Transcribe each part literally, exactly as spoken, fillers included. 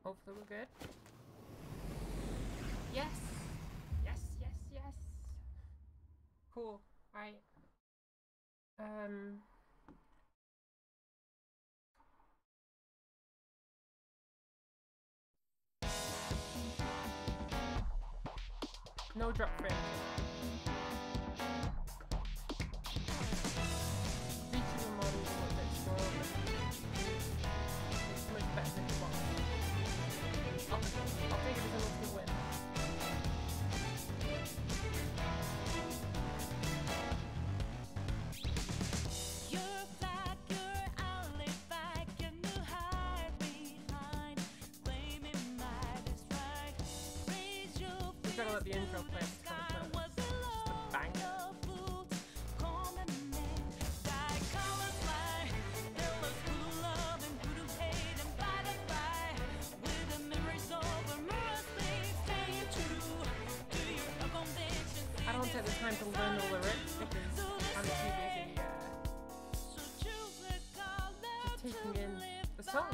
Hopefully we're good. Yes! Yes, yes, yes! Cool. Right. Um... No drop frame. Features and models a little bit slower, but it's much better than it was. I'll, I'll take it as an ultimate win. Gotta let the intro play. It's kind of uh, just a banger. I don't take the time to learn the lyrics because I'm too busy uh, just taking in the song.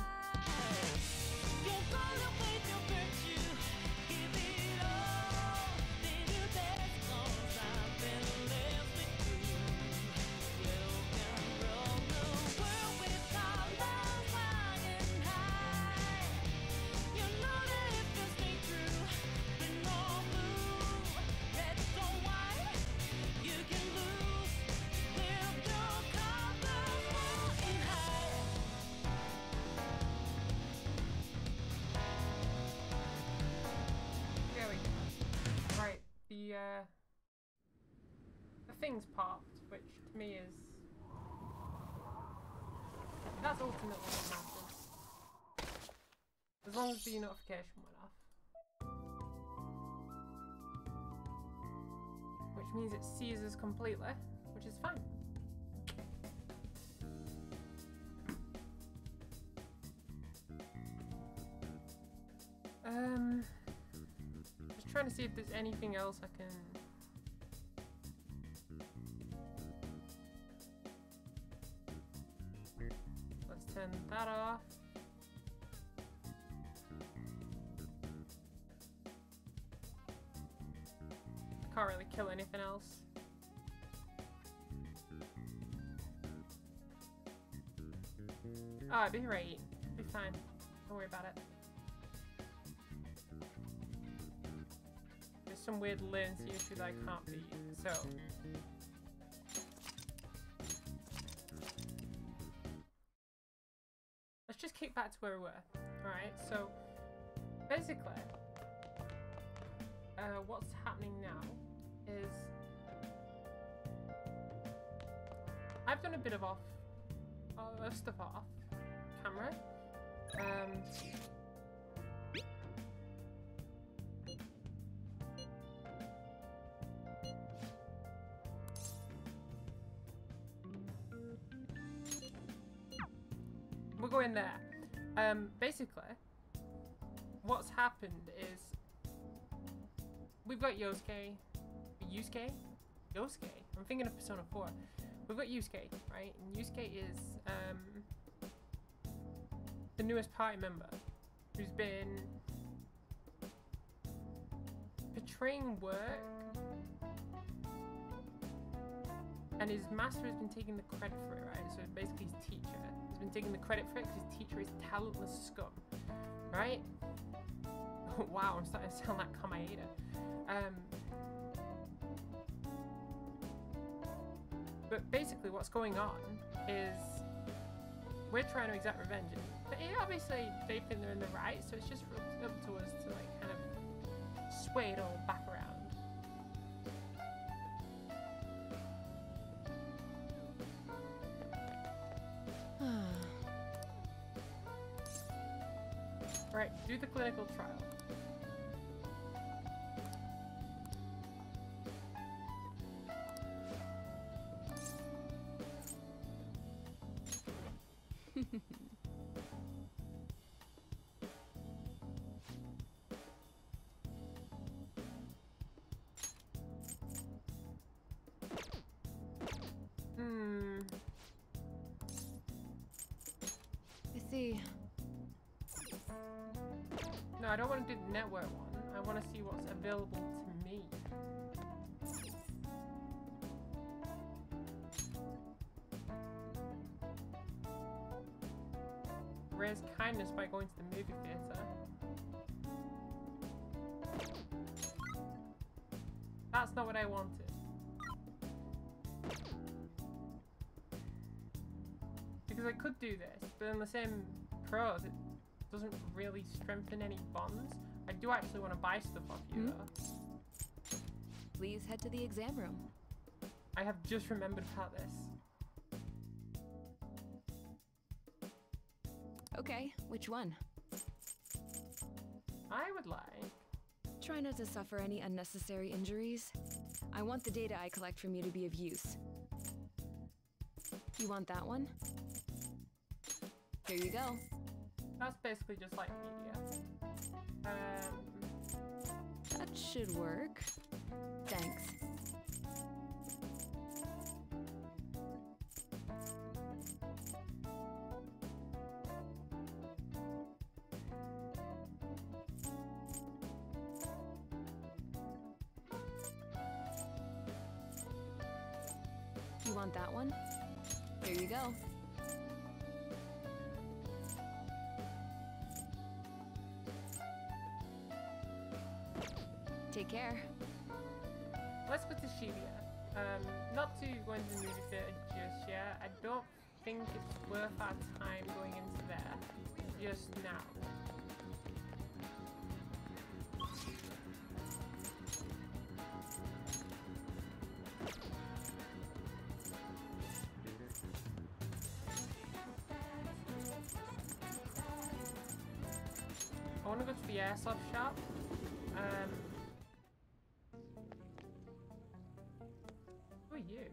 The, uh, the things popped, which to me is, that's ultimately what matters. As long as the notification went off. Which means it seizes completely, which is fine. Um... Trying to see if there's anything else I can let's turn that off. I can't really kill anything else. Oh, it'd be right. It'd be fine. Don't worry about it. Some weird latency issue that I can't beat, so let's just kick back to where we were. Alright, so basically uh, what's happening now is I've done a bit of off uh, stuff off camera. Um, We'll go in there. Um, basically, what's happened is we've got Yosuke, Yusuke, Yosuke. I'm thinking of Persona four. We've got Yusuke, right? And Yusuke is um, the newest party member who's been portraying work, and his master has been taking the credit for it, right? So basically his teacher has been taking the credit for it because his teacher is talentless scum, right? Wow, I'm starting to sound like Kamehameha. Um, but basically what's going on is we're trying to exact revenge. But obviously they think they're in the right, so it's just up to us to like kind of sway it all back around. Right, do the clinical trial. Hmm. I see. I don't want to do the network one. I want to see what's available to me. Raise kindness by going to the movie theater. That's not what I wanted. Because I could do this, but in the same pros, it doesn't really strengthen any bonds. I do actually want to buy stuff off you, Hmm? though. Please head to the exam room. I have just remembered about this. Okay, which one? I would like... Try not to suffer any unnecessary injuries. I want the data I collect from you to be of use. You want that one? Here you go. That's basically just like media. Um... That should work. Thanks. You want that one? Here you go. Take care. Let's go to Shibuya. Um, not to go into the movie theater just yet. I don't think it's worth our time going into there just now. I want to go to the airsoft shop. Um, who are you?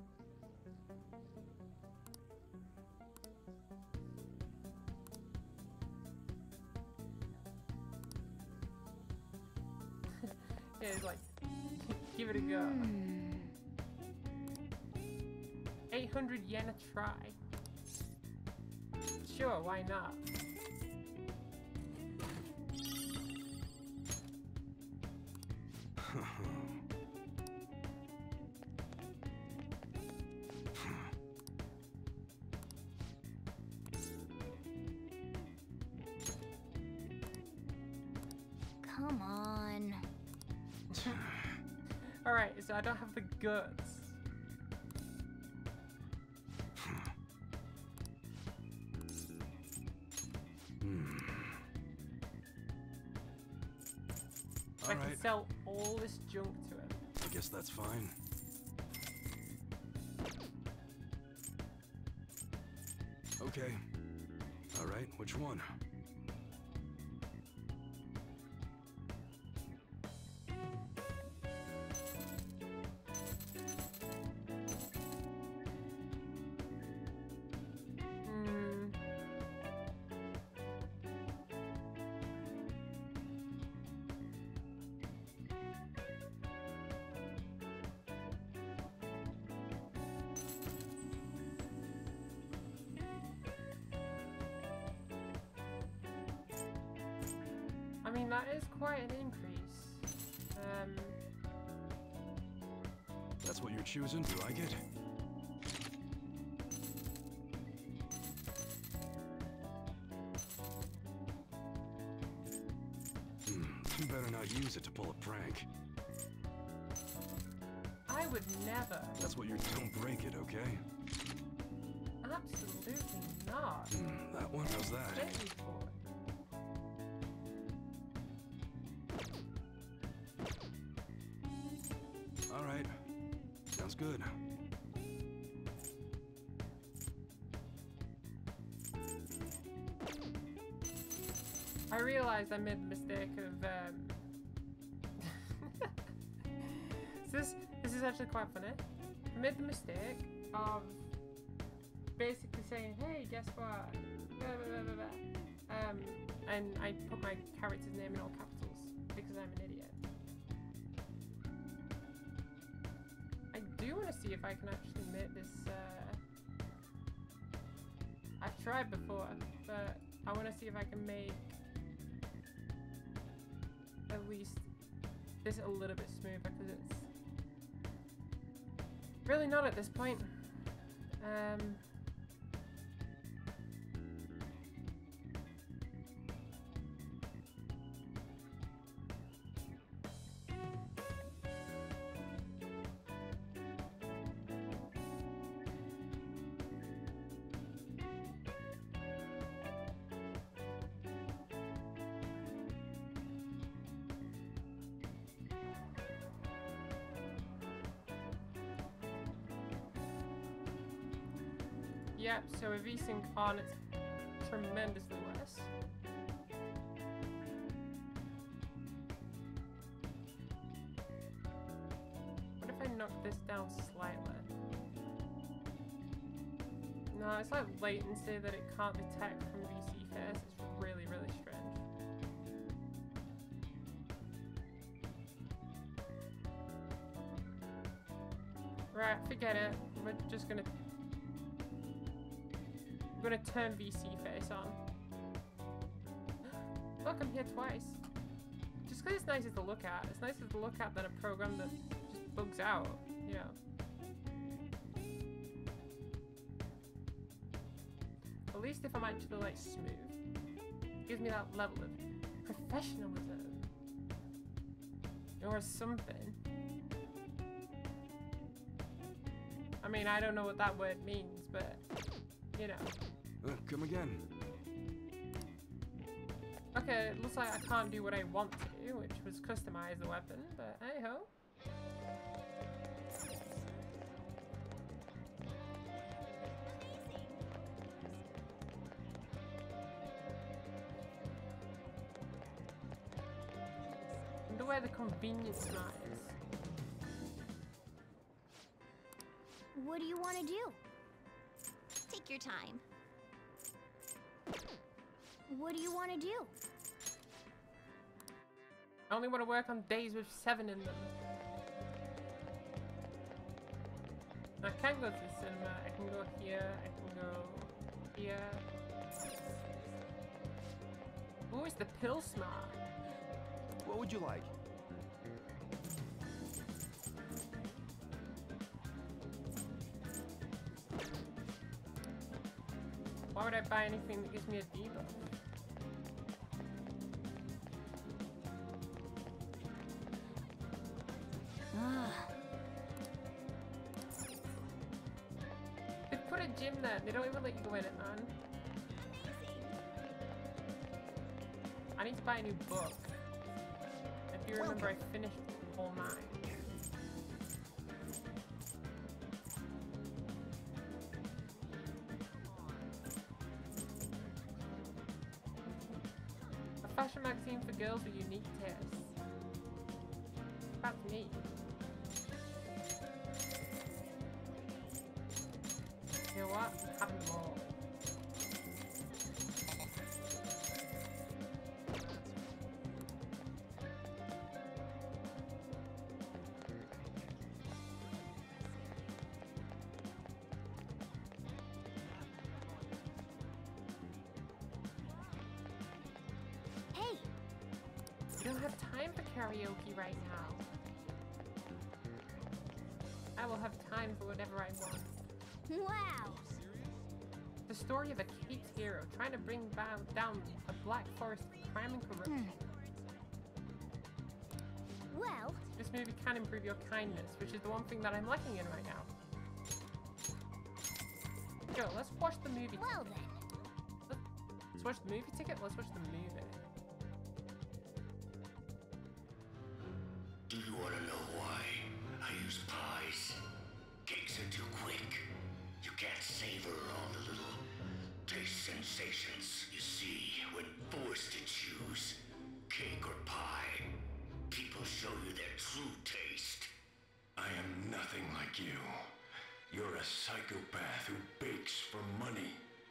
Yeah, it's like, give it a go. eight hundred yen a try. Sure, why not? Come on. Alright, so I don't have the guts. I All can right, sell all this junk to him. I guess that's fine. Okay. All right, which one? Hmm. I mean, that is quite an increase. Um, That's what you're choosing? Do I get? Hmm, you better not use it to pull a prank. I would never. That's what you're... Don't break it, okay? Absolutely not. Hmm, that one? How's that? Get me for it. All right. Sounds good. I realized I made the mistake of um so this this is actually quite funny. I made the mistake of basically saying, hey, guess what? Blah, blah, blah, blah, blah. Um and I put my character's name in all capitals because I'm an idiot. I do want to see if I can actually make this uh I've tried before, but I want to see if I can make at least this a little bit smoother, because it's really not at this point. Um, Yep, so a VSync on, it's tremendously worse. What if I knock this down slightly? No, it's like latency that it can't detect from V C face. It's really, really strange. Right, forget it. We're just gonna I'm gonna turn V C face on. Look, I'm here twice. Just because it's nicer to look at. It's nicer to look at than a program that just bugs out, you know. At least if I'm actually like smooth, it gives me that level of professionalism or something. I mean, I don't know what that word means, but you know. Uh, come again. Okay, it looks like I can't do what I want to do, which was customize the weapon, but hey ho. I wonder where the convenience lies. What do you want to do? Take your time. What do you want to do? I only want to work on days with seven in them. I can go to the cinema, I can go here, I can go here. Ooh, is the pill smart? What would you like? Why would I buy anything that gives me a debuff? They put a gym there. They don't even let you go in it, man. I need to buy a new book. If you remember, I finished all nine. A fashion magazine for girls with unique tastes. That's me. You know what? Have them all. Hey! You don't have time for karaoke right now. I will have time for whatever I want. Wow! The story of a caped hero trying to bring down, down a black forest of crime and corruption. Well, This movie can improve your kindness, which is the one thing that I'm lacking in right now. Yo, let's watch the movie. well then. Let's watch the movie ticket. Let's watch the movie. Do you want to know why I use pies? Cakes are too quick. You can't savor all the little taste sensations you see when forced to choose cake or pie. People show you their true taste. I am nothing like you. You're a psychopath who bakes for money.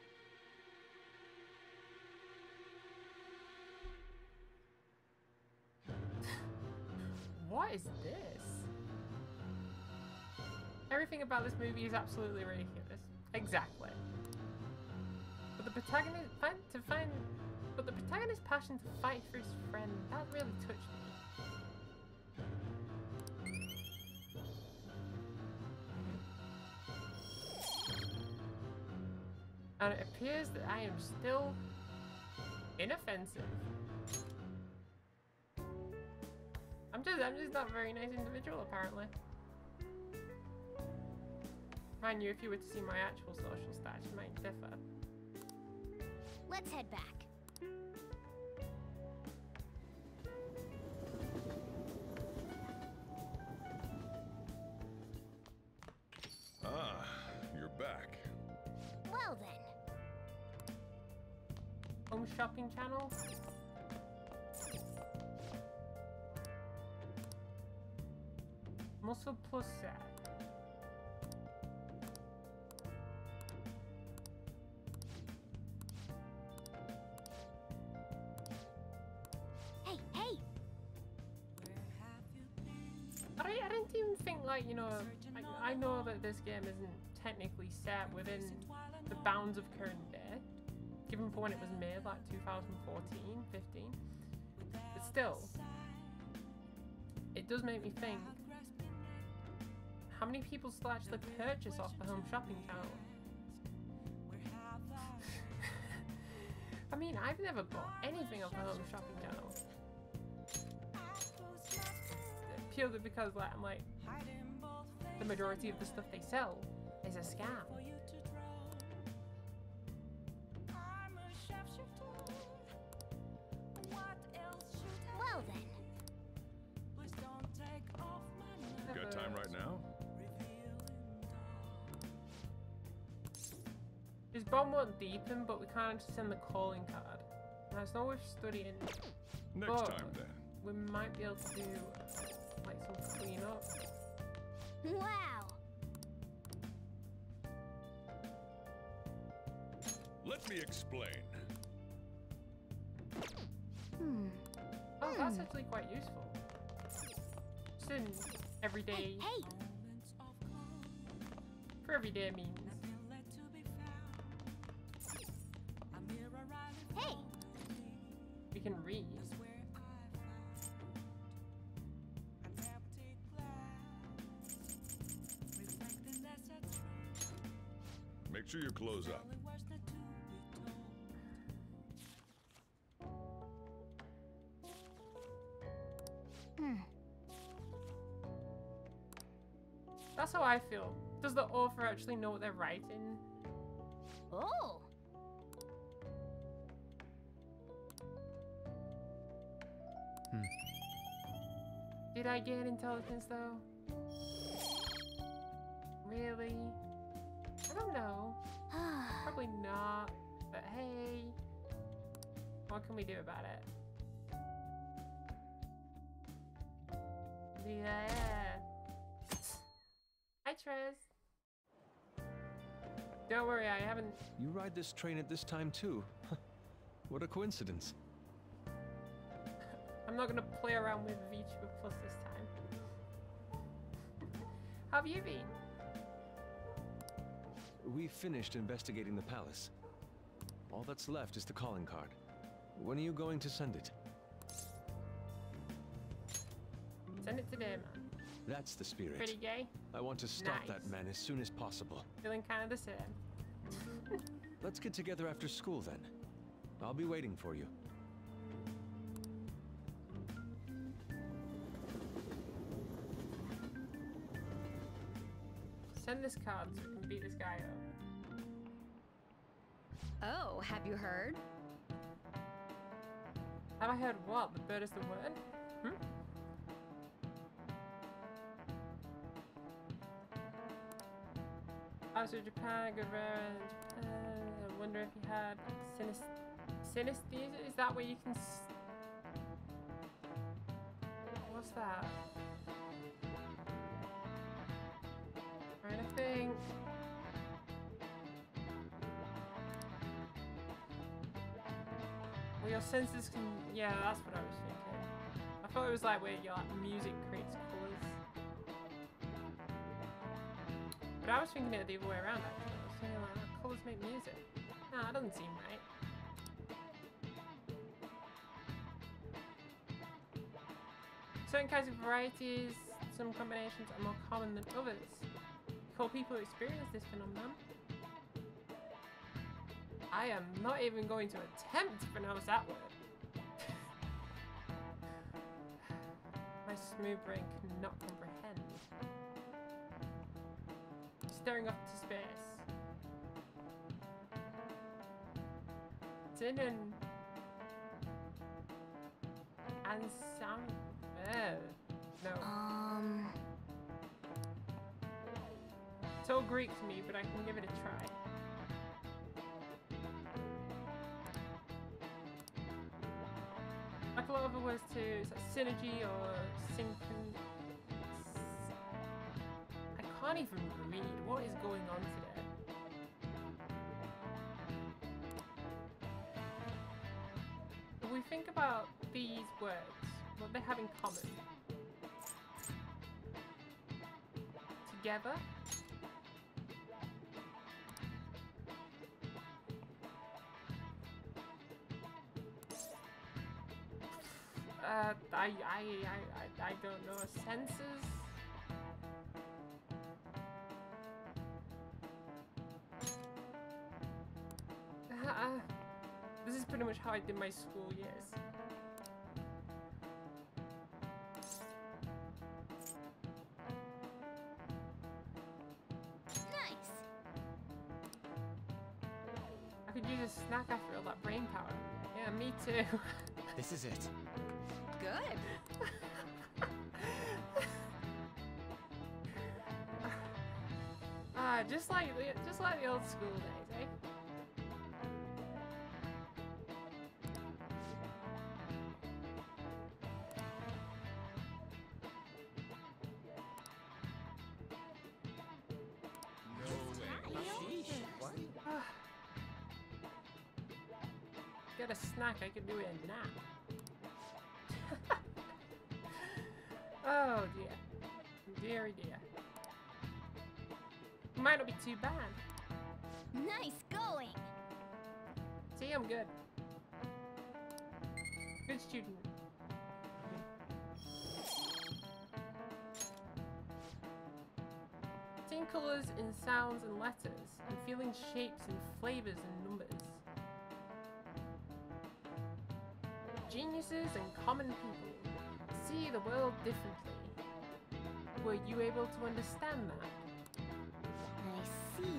What is this? Everything about this movie is absolutely ridiculous. Exactly. But the protagonist find to find but the protagonist's passion to fight for his friend, that really touched me. And it appears that I am still inoffensive. I'm just, I'm just not a very nice individual, apparently. Mind you, if you were to see my actual social stats, you might differ. Let's head back. Ah, you're back. Well then. Home shopping channel? Muscle plus set. Hey, hey! I, I didn't even think, like, you know, I, I know that this game isn't technically set within the bounds of current day, given for when it was made, like two thousand fourteen, fifteen, but still, it does make me think, how many people still actually purchase off the home shopping channel? I mean, I've never bought anything off the home shopping channel. Purely because, like, I'm like, the majority of the stuff they sell is a scam. Well then. Got time right now? His bond won't deepen, but we can't just send the calling card. And I know we're studying. Next but time then. we might be able to do like some cleanup. Wow. Let me explain. Hmm. Oh, that's actually quite useful. Just an everyday. Hey, hey! For everyday means. Hey! We can read. Make sure you close up. Hmm. That's how I feel. Does the author actually know what they're writing? Oh! Did I get intelligence though? Really? I don't know. Probably not. But hey, what can we do about it? Yeah. Hi, Trez. Don't worry, I haven't. You ride this train at this time too? What a coincidence. I'm not gonna play around with VTuber Plus this time. How have you been? We finished investigating the palace. All that's left is the calling card. When are you going to send it? Send it today, man. That's the spirit. Pretty gay? I want to stop Nice. that man as soon as possible. Feeling kind of the same. Let's get together after school then. I'll be waiting for you. Send this card so we can beat this guy up. Oh, have you heard? Have I heard what? The bird is the word? Hmm? Oh, so Japan, good rare in Japan. I wonder if you had synesth synesthesia? Is that where you can s what's that? Trying to think. Well, your senses can. Yeah, that's what I was thinking. I thought it was like where your like, music creates colours. But I was thinking it the other way around actually. I was thinking like, oh, colours make music. No, that doesn't seem right. Certain kinds of varieties, some combinations are more common than others. Call people who experience this phenomenon. I am not even going to attempt to pronounce that word. My smooth brain cannot comprehend. Staring up to space. Tin and and sound. Uh, no. Um. It's all Greek to me, but I can give it a try. Like a lot of the words too, it's like synergy or synchron. I can't even read. What is going on today? If we think about these words, what they have in common. Together. Uh, I, I, I, I, I don't know. Senses? Uh, this is pretty much how I did my school years. Nice. I could use a snack after all that brain power. Yeah, me too. This is it. Good. Ah, just like the, just like the old school days, eh? Get a snack, I could do it a nap. Oh dear. Deary dear. Might not be too bad. Nice going. See, I'm good. Good student. Seeing colours in sounds and letters, and feeling shapes and flavours and numbers. Geniuses and common people see the world differently. Were you able to understand that? I see.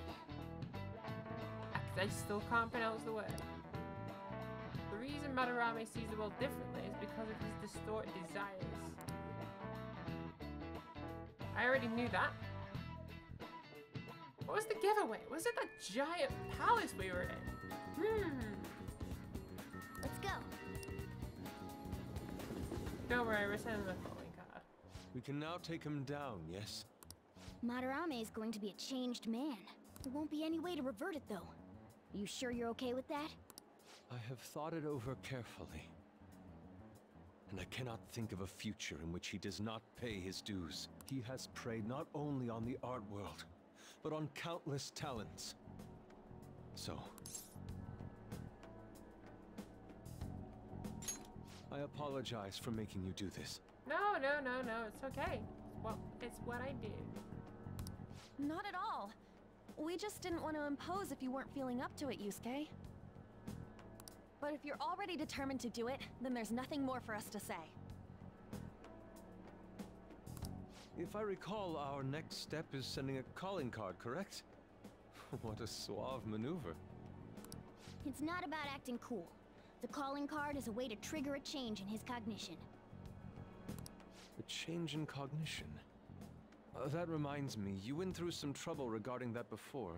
I still can't pronounce the word. The reason Madarame sees the world differently is because of his distorted desires. I already knew that. What was the giveaway? Was it that giant palace we were in? Hmm. Let's go. Don't worry, we're sending the calling card. We can now take him down, yes? Madarame is going to be a changed man. There won't be any way to revert it, though. You sure you're okay with that? I have thought it over carefully. And I cannot think of a future in which he does not pay his dues. He has preyed not only on the art world, but on countless talents. So... I apologize for making you do this. No, no, no, no, it's okay. Well, it's what I do. Not at all. We just didn't want to impose if you weren't feeling up to it, Yusuke. But if you're already determined to do it, then there's nothing more for us to say. If I recall, our next step is sending a calling card, correct? What a suave maneuver. It's not about acting cool. The calling card is a way to trigger a change in his cognition. A change in cognition. Uh, that reminds me, you went through some trouble regarding that before.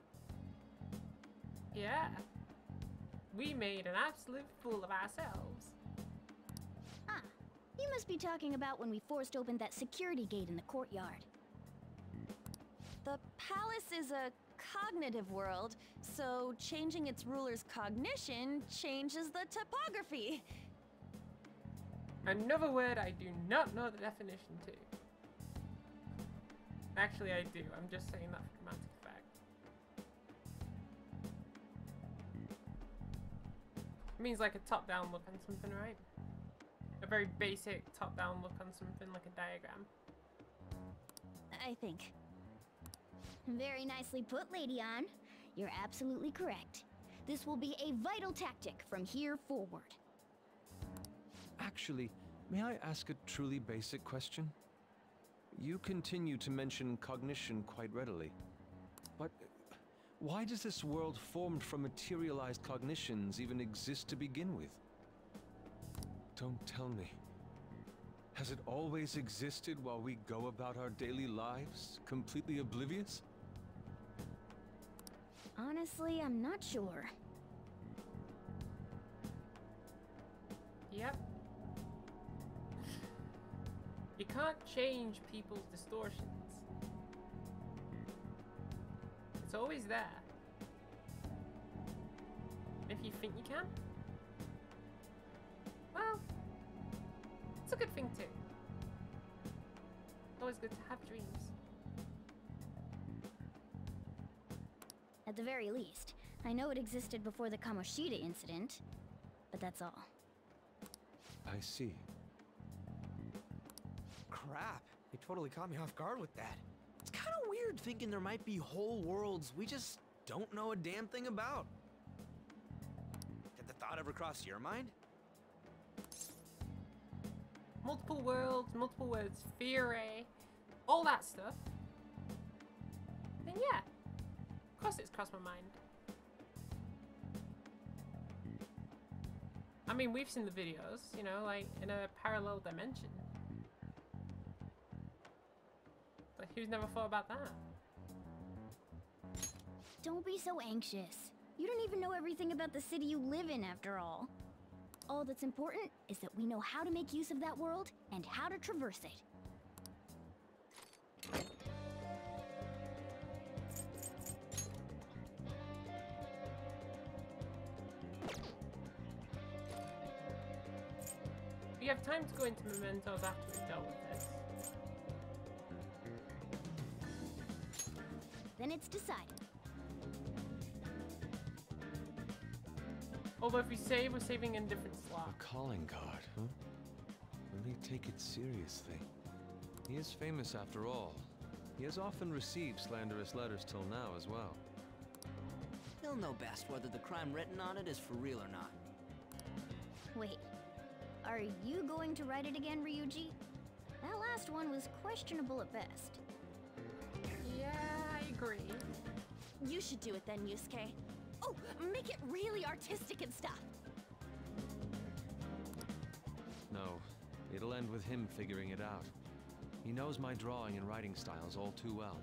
Yeah. We made an absolute fool of ourselves. Ah, you must be talking about when we forced open that security gate in the courtyard. The palace is a cognitive world, so changing its ruler's cognition changes the topography. Another word I do not know the definition to. Actually, I do. I'm just saying that for dramatic effect. It means like a top-down look on something, right? A very basic top-down look on something, like a diagram. I think. Very nicely put, Lady Ann. You're absolutely correct. This will be a vital tactic from here forward. Actually, may I ask a truly basic question? You continue to mention cognition quite readily. But why does this world formed from materialized cognitions even exist to begin with? Don't tell me. Has it always existed while we go about our daily lives, completely oblivious? Honestly, I'm not sure. Yep. You can't change people's distortions. It's always there. If you think you can, well, it's a good thing too. Always good to have dreams. At the very least, I know it existed before the Kamoshida incident, but that's all. I see. Crap, you totally caught me off guard with that. It's kind of weird thinking there might be whole worlds we just don't know a damn thing about. Did the thought ever cross your mind? Multiple worlds, multiple worlds, theory, all that stuff. Then yeah, of course it's crossed my mind. I mean, we've seen the videos, you know, like in a parallel dimension. But who's never thought about that? Don't be so anxious. You don't even know everything about the city you live in, after all. All that's important is that we know how to make use of that world and how to traverse it. We have time to go into mementos after we've dealt with this. Then it's decided. Although if we save, we're saving in different slots. A calling card, huh? Really take it seriously. He is famous after all. He has often received slanderous letters till now as well. He'll know best whether the crime written on it is for real or not. Wait, are you going to write it again, Ryuji? That last one was questionable at best. Yeah, I agree. You should do it then, Yusuke. Oh, make it really artistic and stuff. No, it'll end with him figuring it out. He knows my drawing and writing styles all too well.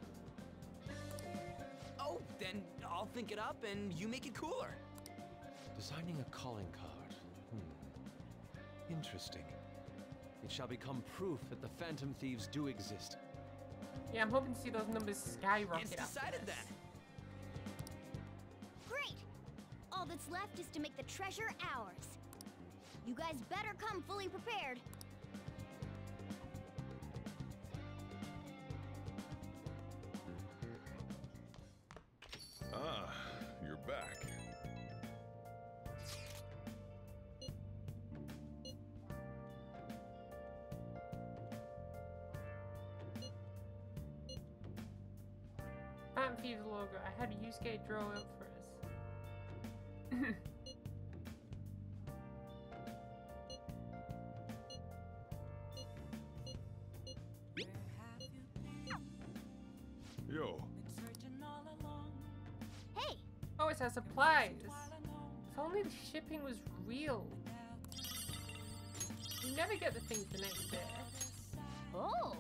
Oh, then I'll think it up and you make it cooler. Designing a calling card. Hmm. Interesting. It shall become proof that the Phantom Thieves do exist. Yeah, I'm hoping to see those numbers skyrocket. It's decided then. Great! All that's left is to make the treasure ours. You guys better come fully prepared. Ah, you're back. Phantom Thieves logo. I had Yusuke draw it for us. Yo, Hey! Oh, it has supplies. If only the shipping was real. You never get the things the next day. Oh!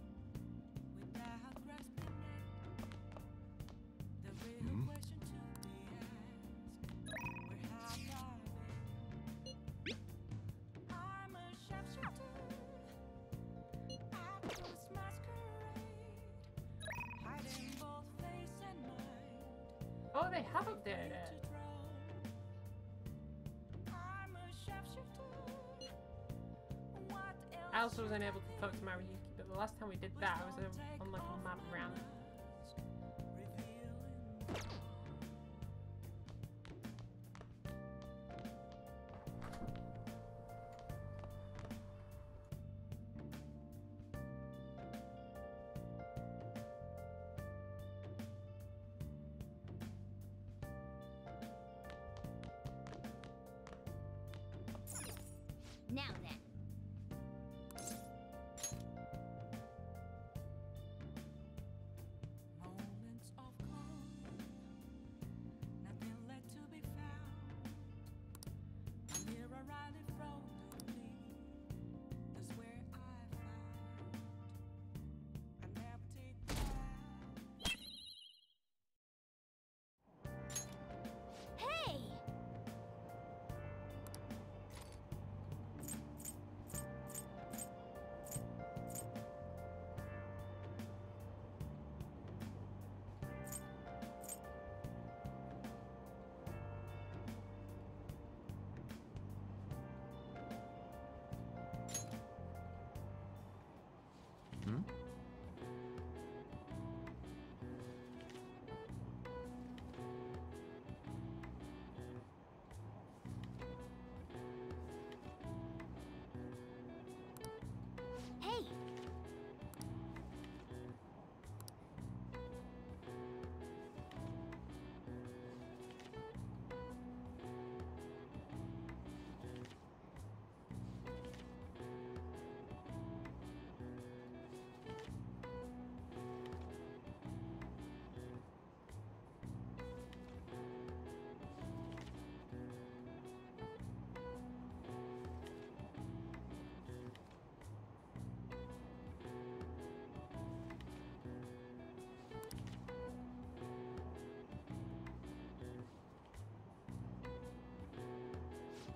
Oh, they have updated it. I also was unable to talk to Maruyuki, but the last time we did that, I was uh, on like a map around.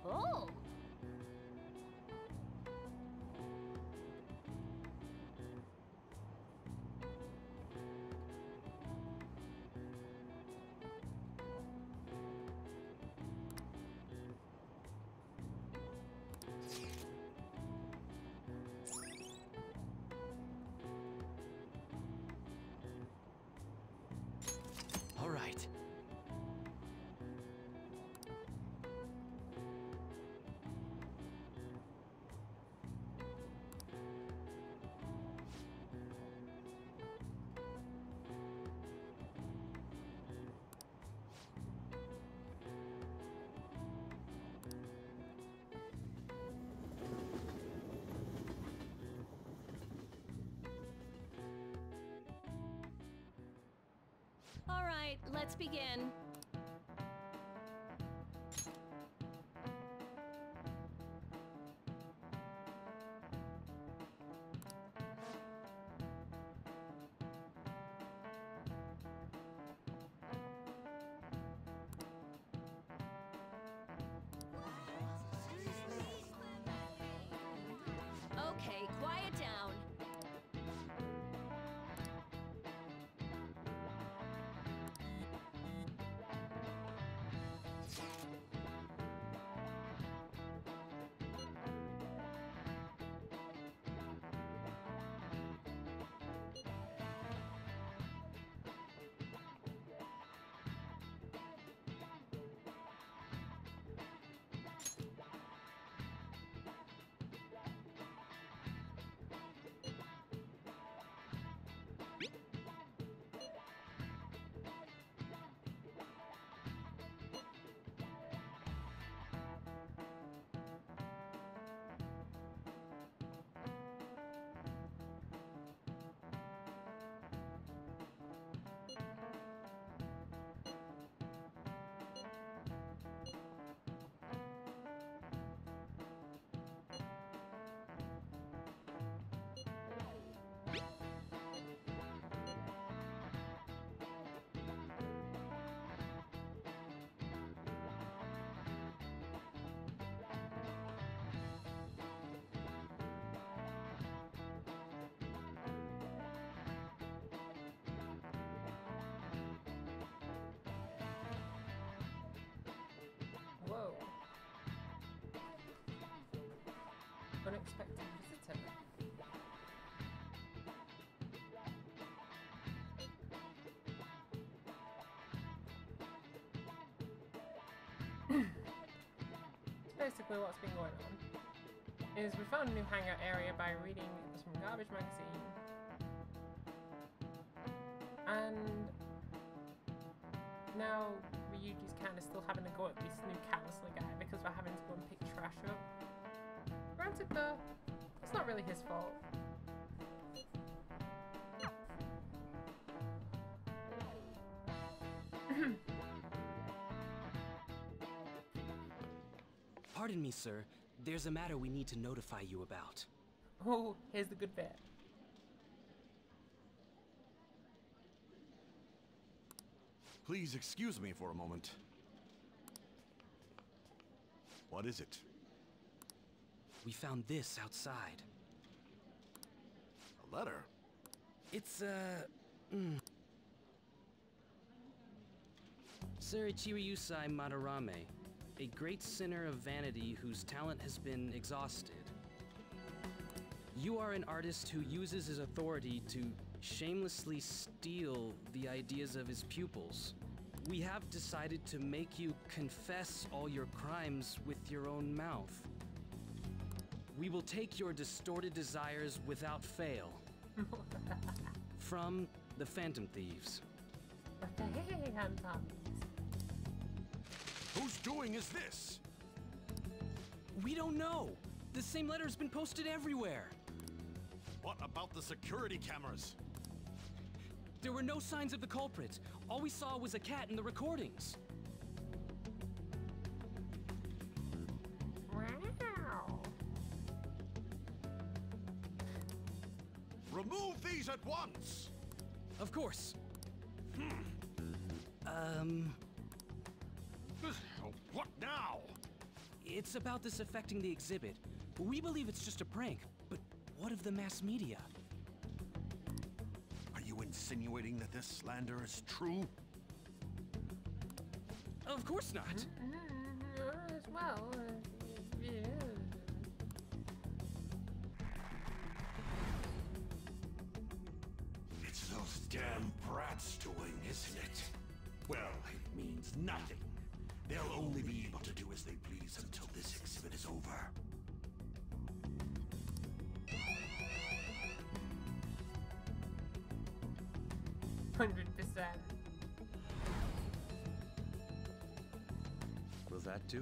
Oh! All right. All right, let's begin. Okay, quiet down. Whoa. Unexpected visitor. Basically what's been going on is we found a new hangout area by reading some garbage magazine, and now Ryuji's kind of still having to go at this new counselor guy because we're having to go and pick trash up. Granted though, it's not really his fault. Pardon me, sir. There's a matter we need to notify you about. Oh, here's the good bit. Please excuse me for a moment. What is it? We found this outside. A letter? It's, uh... Mm. Sir Ichiryusai Madarame, a great sinner of vanity whose talent has been exhausted. You are an artist who uses his authority to shamelessly steal the ideas of his pupils. We have decided to make you confess all your crimes with your own mouth. We will take your distorted desires without fail. From the Phantom Thieves. Whose doing is this? We don't know. The same letter's been posted everywhere. What about the security cameras? There were no signs of the culprit. All we saw was a cat in the recordings. Wow. Remove these at once! Of course. Um... What now? It's about this affecting the exhibit. We believe it's just a prank, but what of the mass media? Are you insinuating that this slander is true? Of course not. Mm-hmm. As well, uh, yeah. It's those damn brats doing, isn't it? Well, it means nothing. They'll only be able to do as they please until this exhibit is over. Hundred percent. Will that do?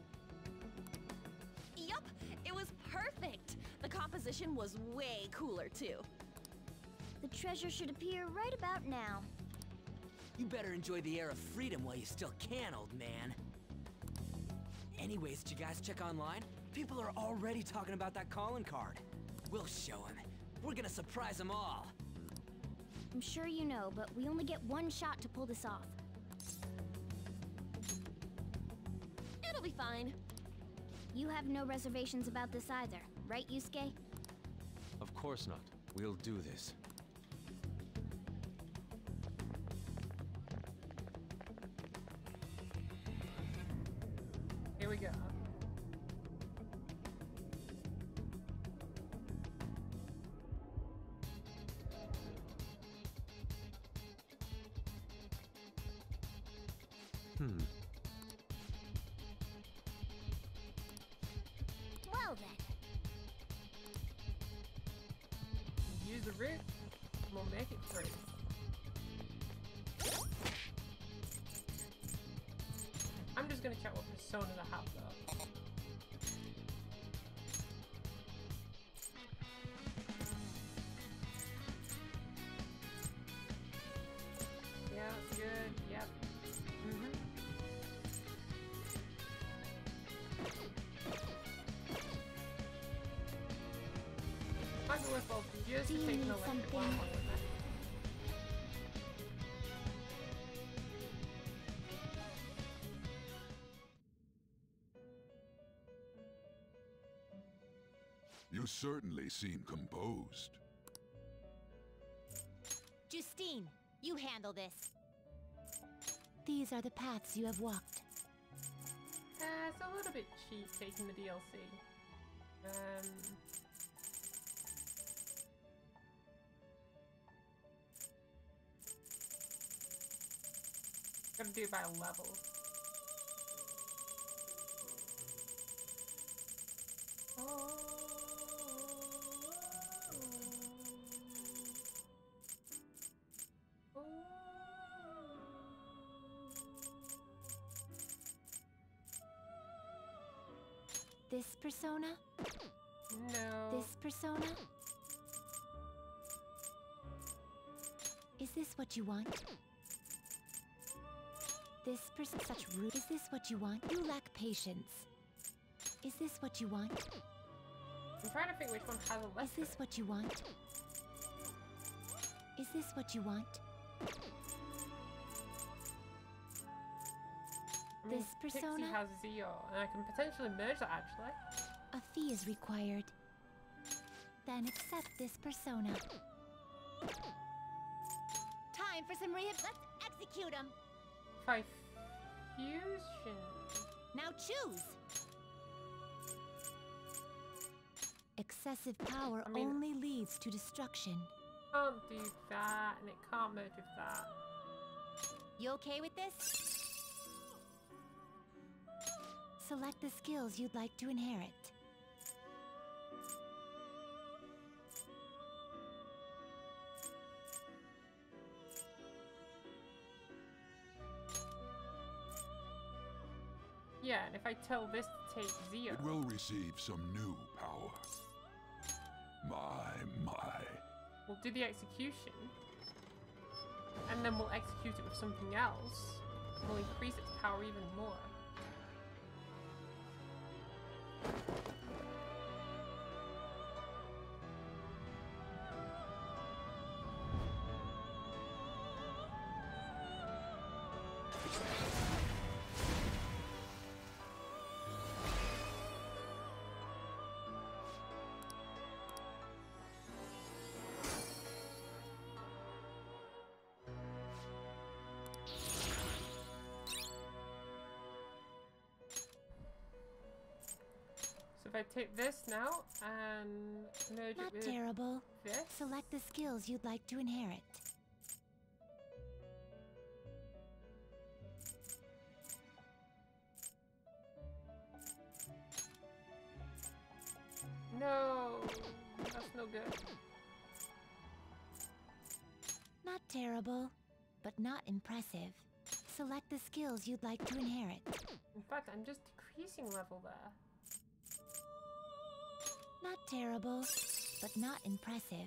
Yup, it was perfect. The composition was way cooler too. The treasure should appear right about now. You better enjoy the air of freedom while you still can, old man. Anyways, did you guys check online? People are already talking about that calling card. We'll show him. We're gonna surprise them all. I'm sure you know, but we only get one shot to pull this off. It'll be fine. You have no reservations about this either, right, Yusuke? Of course not. We'll do this. Here we go. Hmm. Well then. Use the root. We'll make it free. I'm just gonna check what persona I have though. Yeah, that's good. Yep. Mm-hmm. Might be worthwhile just Do to you take need an electric something? one with it. You certainly seem composed. Justine, you handle this. These are the paths you have walked. Uh, it's a little bit cheap taking the D L C. Um... Gotta do it by a level. Oh. Oh. This persona? No. This persona? Is this what you want? This person, such rude. Is this what you want? You lack patience. Is this what you want? I'm trying to think which one has a Is lesson. this what you want? Is this what you want? I mean, This persona? Pixie has Zeo, and I can potentially merge that actually. A fee is required. Then accept this persona. Time for some rehab. Let's execute him. Try fusion. Now choose. Excessive power I mean- only leads to destruction. Can't do that, and it can't merge with that. You okay with this? Select the skills you'd like to inherit. Yeah, and if I tell this to take Zeo, It will receive some new power. My, my. we'll do the execution, and then we'll execute it with something else, and we'll increase its power even more. I take this now and merge Not it with terrible. this? Select the skills you'd like to inherit. No, that's no good. Not terrible, but not impressive. Select the skills you'd like to inherit. In fact, I'm just decreasing level there. Not terrible, but not impressive.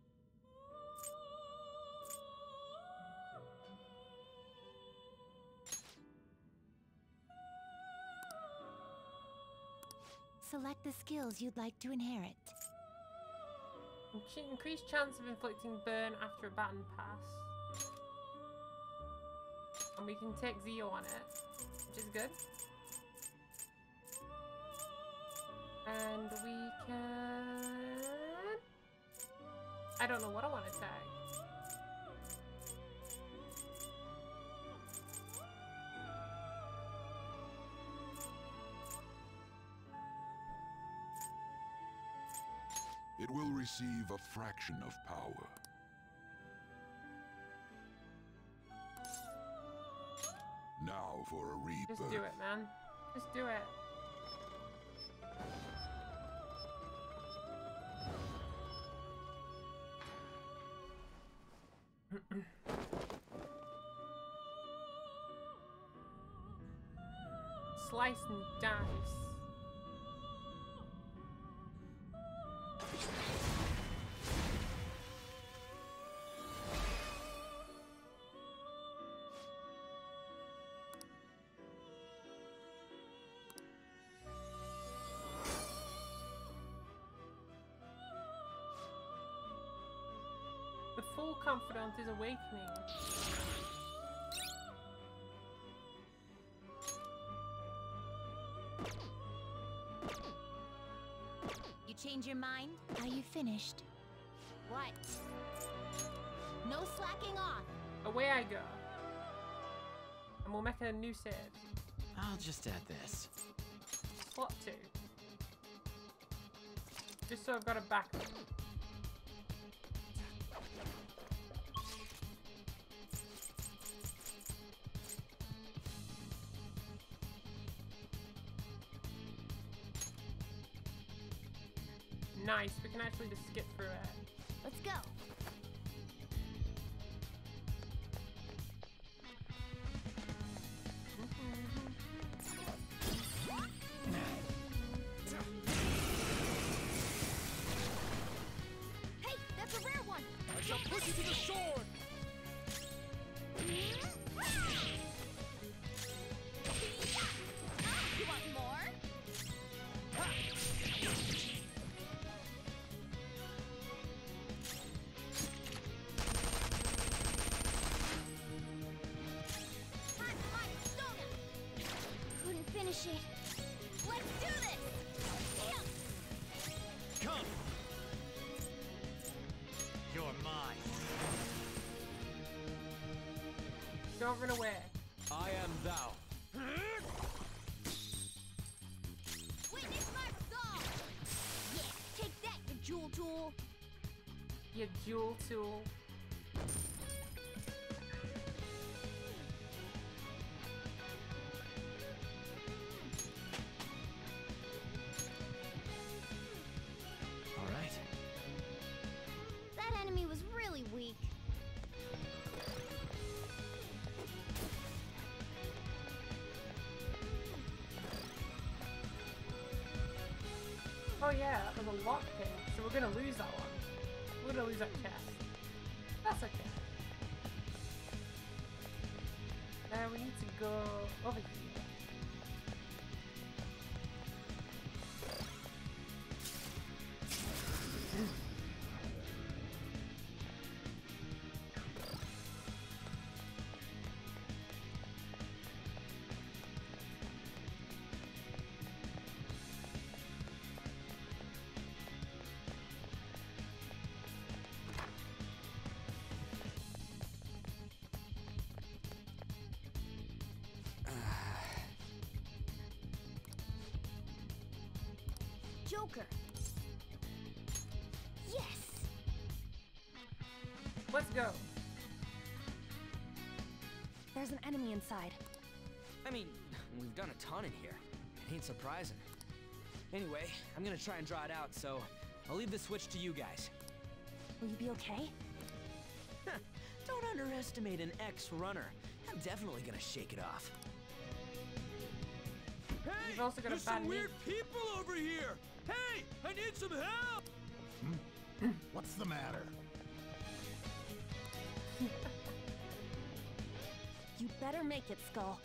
Select the skills you'd like to inherit. Inc- Increased chance of inflicting burn after a baton pass. And we can take Zio on it, which is good. And we can... I don't know what I want to tag. It will receive a fraction of power. Now for a rebirth. Just do it, man. Just do it. Slice and dice. The full confidant is awakening. You change your mind? Are you finished? What? No slacking off. Away I go. And we'll make a new save. I'll just add this. Slot two. Just so I've got a backup. Nice, we can actually just skip through it. Let's go. Hey, that's a rare one! I shall put you to the sword! You want more? Couldn't finish it. Let's do this! Come! You're mine. Don't run away. I am thou. Witness my resolve! Yeah, take that, you jewel tool! You jewel tool. All right. That enemy was really weak. Oh yeah, that was a lockpick, so we're gonna lose that one. We're gonna lose that chest. That's okay. Uh, we need to go over here. Joker. Yes! Let's go. There's an enemy inside. I mean, we've done a ton in here. It ain't surprising. Anyway, I'm gonna try and draw it out, so I'll leave the switch to you guys. Will you be okay? Don't underestimate an ex-runner. I'm definitely gonna shake it off. Hey, He's also got there's a bad some knee. weird people over here! Hey, I need some help! Hmm? What's the matter? You better make it, Skull.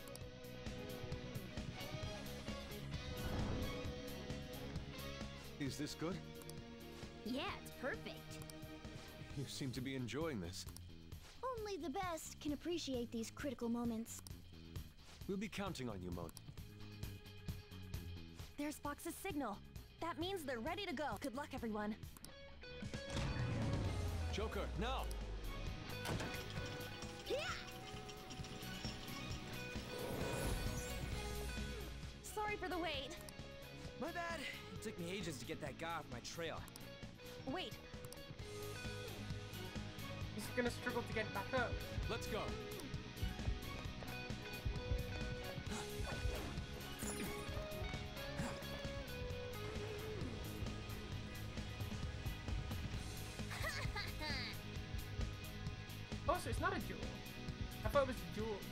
Is this good? Yeah, it's perfect. You seem to be enjoying this. Only the best can appreciate these critical moments. We'll be counting on you, Mon. There's Fox's signal. That means they're ready to go. Good luck, everyone. Joker, now! Yeah! Sorry for the wait. My bad. It took me ages to get that guy off my trail. Wait. He's gonna struggle to get back up. Let's go. Oh, so it's not a duel. I thought it was a duel.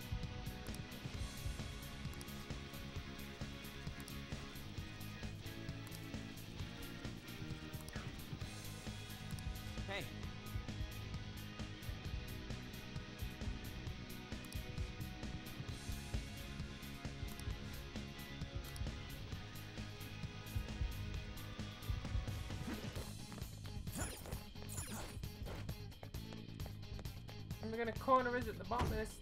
Hey. And we're gonna corner us at the bottom of this.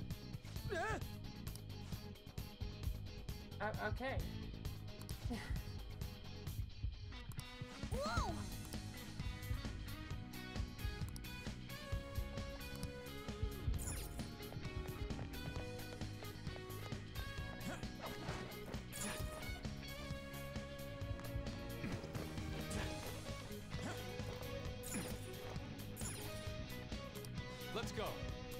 Uh, okay. Whoa! Let's go.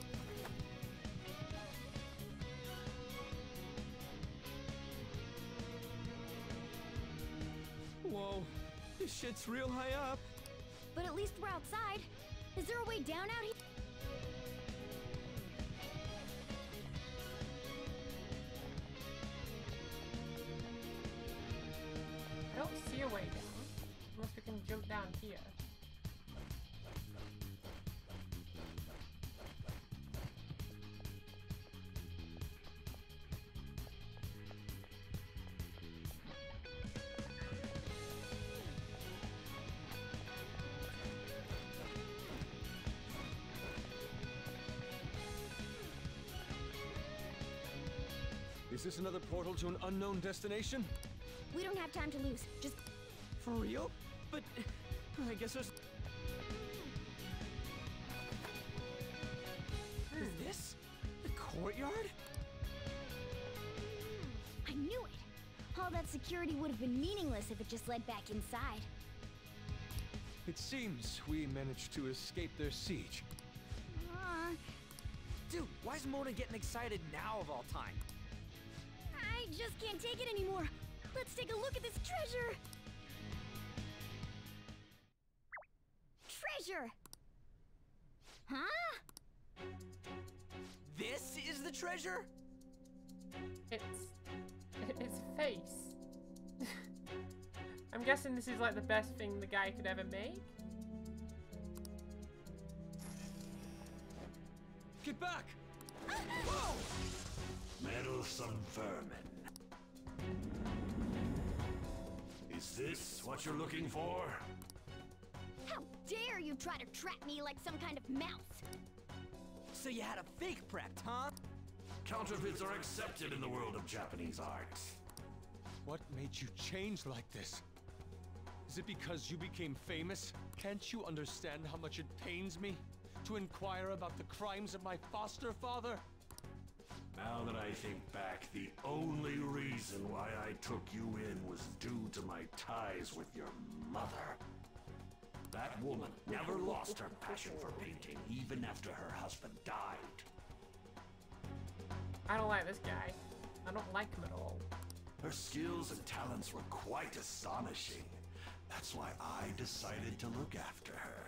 Whoa, this shit's real high up. But at least we're outside. Is there a way down out here? I don't see a way down. Unless we can jump down here. Is this another portal to an unknown destination? We don't have time to lose. Just... For real? But I guess there's... Is this the courtyard? I knew it! All that security would have been meaningless if it just led back inside. It seems we managed to escape their siege. Uh, Dude, why is Mona getting excited now of all time? I just can't take it anymore. Let's take a look at this treasure! Treasure! Huh? This is the treasure? It's... it's a face. I'm guessing this is like the best thing the guy could ever make. Get back! Whoa! Meddlesome vermin. Is this what you're looking for? How dare you try to trap me like some kind of mouse? So you had a fake prepped, huh? Counterfeits are accepted in the world of Japanese art. What made you change like this? Is it because you became famous? Can't you understand how much it pains me to inquire about the crimes of my foster father? Now that I think back, the only reason why I took you in was due to my ties with your mother. That woman never lost her passion for painting, even after her husband died. I don't like this guy. I don't like him at all. Her skills and talents were quite astonishing. That's why I decided to look after her.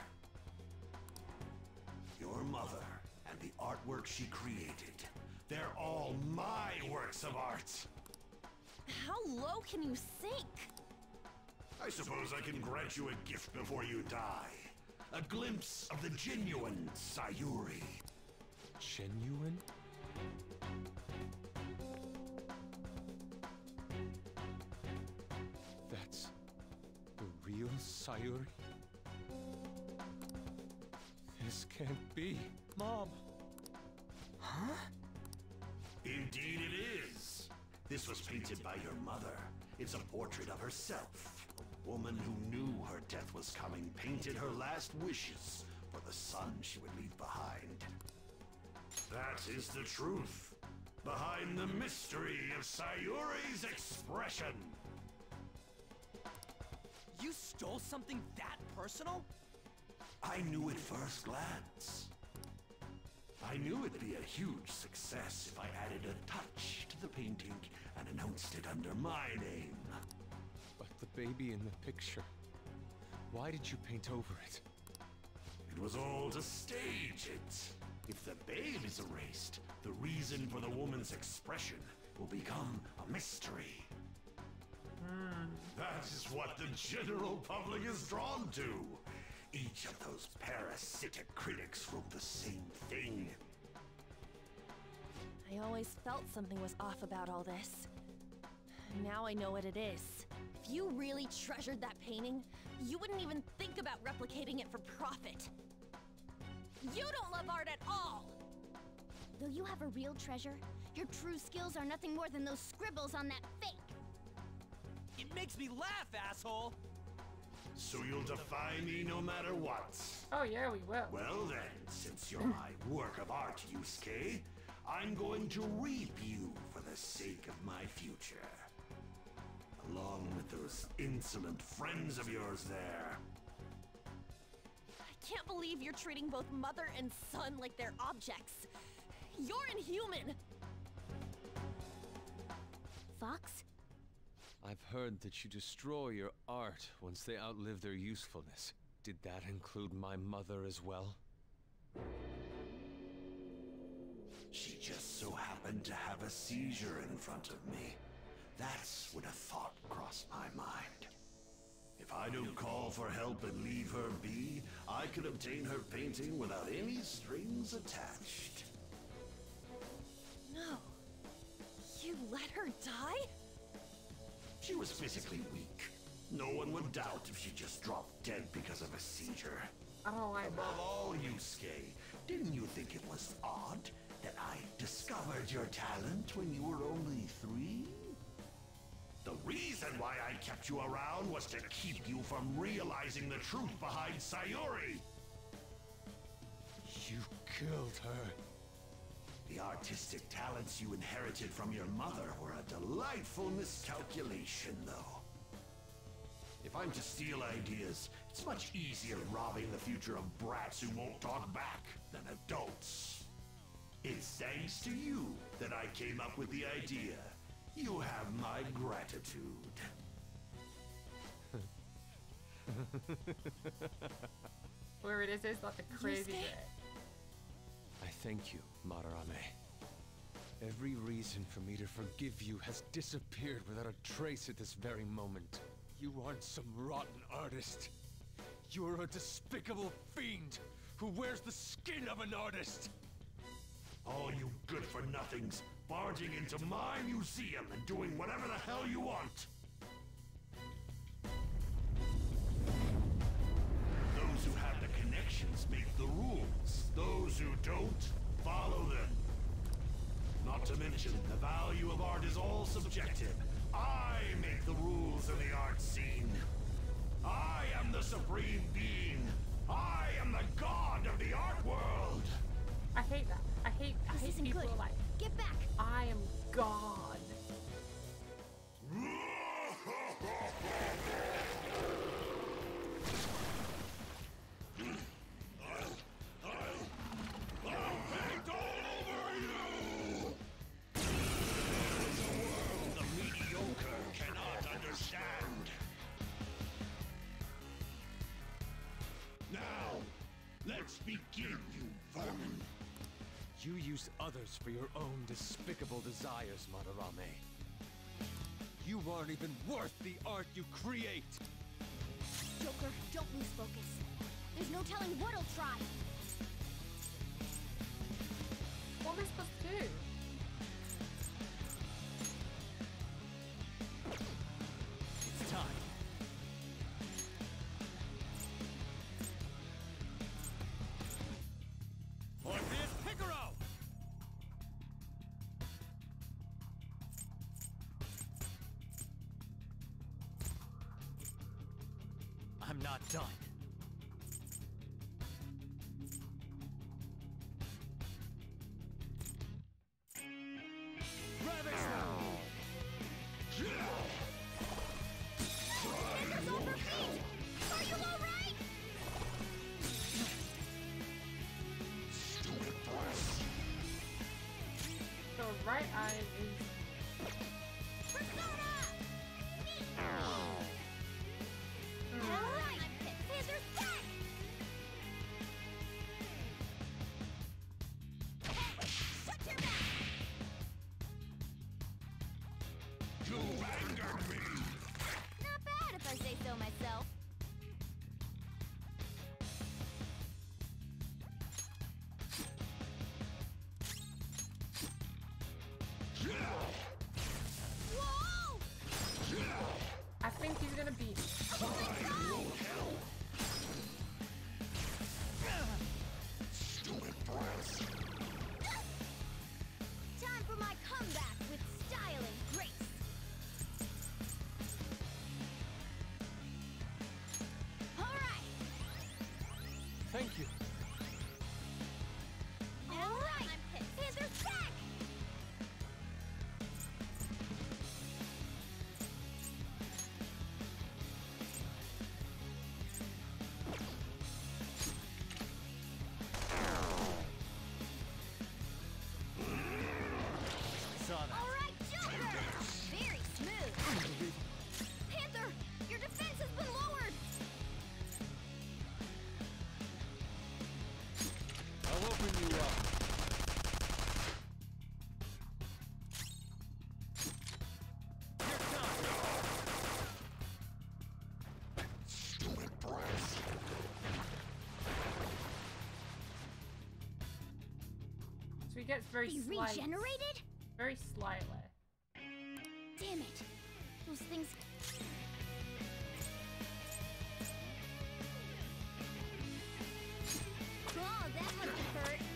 Your mother and the artwork she created, they're all my works of art. How low can you sink? I suppose I can grant you a gift before you die. A glimpse of the genuine Sayuri. Genuine? That's the real Sayuri? This can't be. Mom! Huh? Indeed it is. This was painted by your mother. It's a portrait of herself. A woman who knew her death was coming painted her last wishes for the son she would leave behind. That is the truth. Behind the mystery of Sayuri's expression. You stole something that personal? I knew at first glance. I knew it'd be a huge success if I added a touch to the painting and announced it under my name. But the baby in the picture, why did you paint over it? It was all to stage it. If the babe is erased, the reason for the woman's expression will become a mystery. Mm. That is what the general public is drawn to. Each of those parasitic critics wrote the same thing. I always felt something was off about all this. Now I know what it is. If you really treasured that painting, you wouldn't even think about replicating it for profit. You don't love art at all! Though you have a real treasure, your true skills are nothing more than those scribbles on that fake. It makes me laugh, asshole! So you'll defy me no matter what? Oh yeah, we will. Well then, since you're my work of art, Yusuke, I'm going to reap you for the sake of my future. Along with those insolent friends of yours there. I can't believe you're treating both mother and son like they're objects. You're inhuman! Fox? I've heard that you destroy your art once they outlive their usefulness. Did that include my mother as well? She just so happened to have a seizure in front of me. That's when a thought crossed my mind. If I don't call for help and leave her be, I could obtain her painting without any strings attached. No. You let her die? She was physically weak. No one would doubt if she just dropped dead because of a seizure. I don't like Above that. all, Yusuke, didn't you think it was odd that I discovered your talent when you were only three? The reason why I kept you around was to keep you from realizing the truth behind Sayuri. You killed her. The artistic talents you inherited from your mother were a delightful miscalculation, though. If I'm to steal ideas, it's much easier robbing the future of brats who won't talk back than adults. It's thanks to you that I came up with the idea. You have my gratitude. Where it is is like a crazy Yusuke? day. I thank you, Madarame. Every reason for me to forgive you has disappeared without a trace at this very moment. You aren't some rotten artist. You're a despicable fiend who wears the skin of an artist. All you good-for-nothings barging into my museum and doing whatever the hell you want. Those who have the connections make the rules. Those who don't, follow them. Not to mention, the value of art is all subjective. I make the rules in the art scene. I am the supreme being. I am the god of the art world. I hate that. I hate I This hate isn't people good. like Get back! I am God. The mediocre cannot understand. Now, let's begin, you vermin. You use others for your own despicable desires, Madarame. You aren't even worth the art you create! Joker, don't lose focus. There's no telling what he'll try. What am I supposed to do? It's time. Orpheus Picaro! I'm not done. Panthers over feet! Are you alright? So right eye is. Persona! Alright! Panthers back! Shut your mouth! You angered me. Not bad if I say so myself. Whoa! I think he's gonna beat me. Stupid brass. Time for my comeback with style and grace. All right. Thank you. All right. Panthers back. Saw that. All right, Joker. Very smooth. Panther, your defense has been lowered. I'll open you up. Stupid brass. So he gets very He slight. regenerated? Very slightly. Damn it. Those things. Oh, that must have hurt.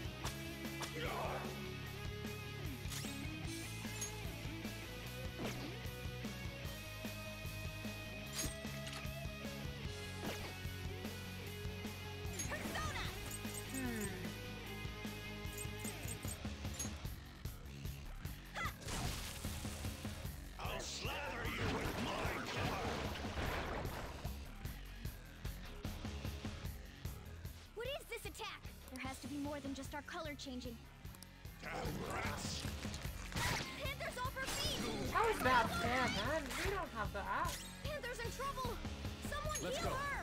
Persona! Hmm. I'll slather you with my color. What is this attack? There has to be more than just our color changing. Damn rats. Panther's over feet! How is that fair, man? We don't have that. Panther's in trouble! Someone Let's heal go. her!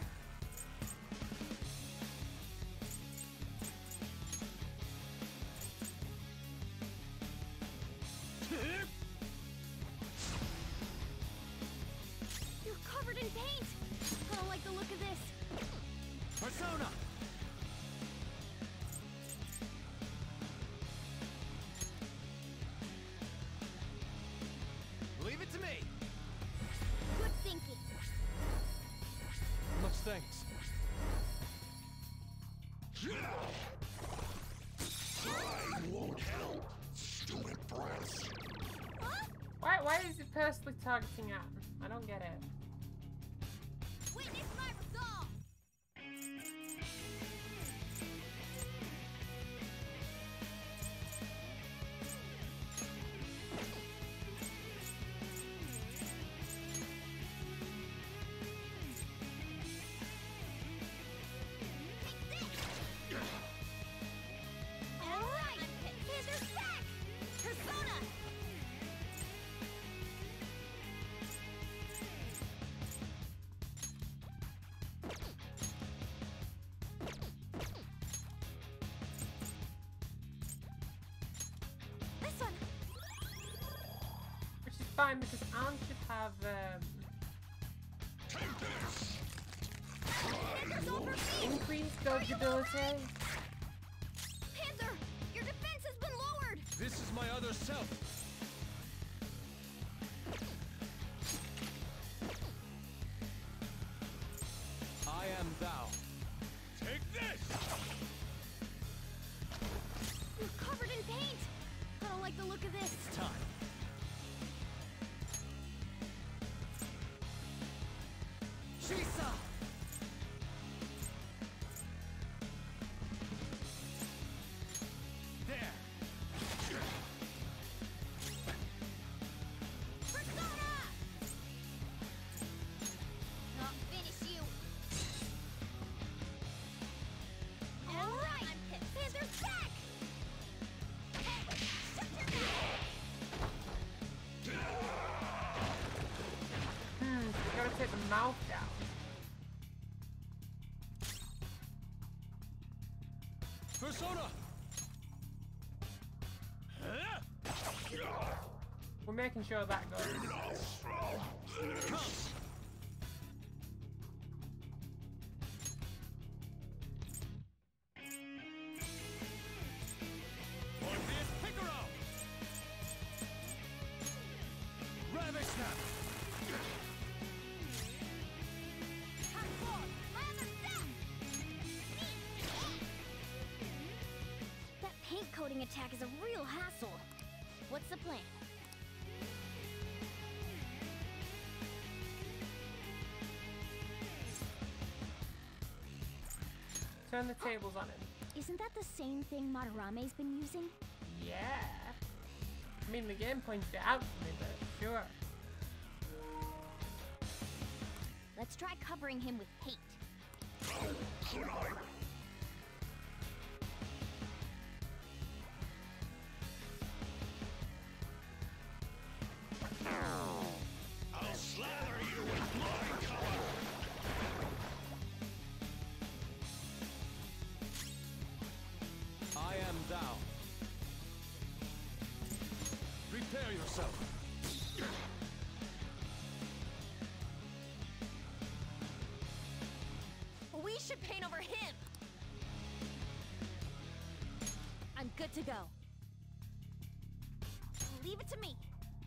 You're covered in paint! I don't like the look of this. Persona! Leave it to me. Good thinking. Much thanks. I won't help. Stupid brass. Why, why is it personally targeting at me? I don't get it. Witness my resolve! fine because Anne should have um, increased dodgeability. Panther, your defense has been lowered. This is my other self. I am thou. Take this! You're covered in paint. I don't like the look of this. It's time. Shisa! There! Persona! I'll finish you. All right, Panther's back. Shut your mouth. Hmm, we gotta take the mouth down. Persona! We're making sure that goes. Come! Morpheus Picaro! Ravage Snap! That paint coating attack is a real hassle. What's the plan? Turn the tables on him. Isn't that the same thing Madarame's been using? Yeah. I mean, the game pointed it out to me, but sure. Let's try covering him with paint. I'll slather you with my color. I am thou. Prepare yourself. We should paint over him. I'm good to go. Leave it to me.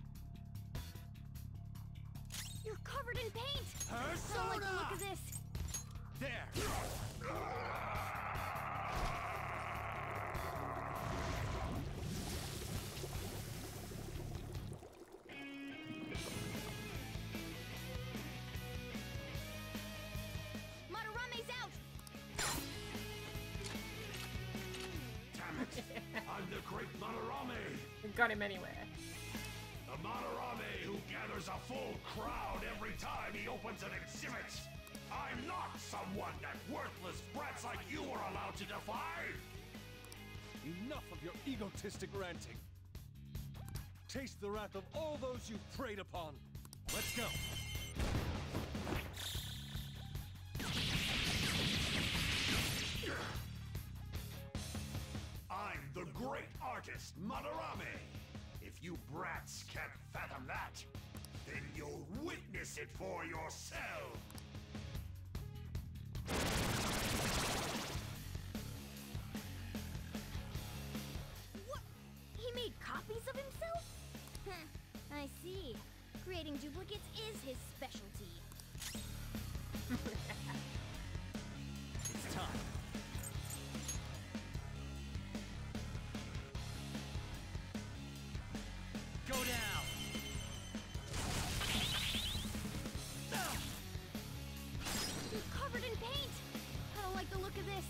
You're covered in paint. I don't like the look of this. There! Madarame's out. Damn it! I'm the great Madarame! We got him anyway. The Madarame who gathers a full crowd every time he opens an exhibit! I'm not someone that worthless brats like you are allowed to defy! Enough of your egotistic ranting. Taste the wrath of all those you preyed upon. Let's go. I'm the great artist, Madarame! If you brats can't fathom that, then you'll witness it for yourself! What? He made copies of himself? I see. Creating duplicates is his specialty. It's time. Go down! You're covered in paint. I don't like the look of this.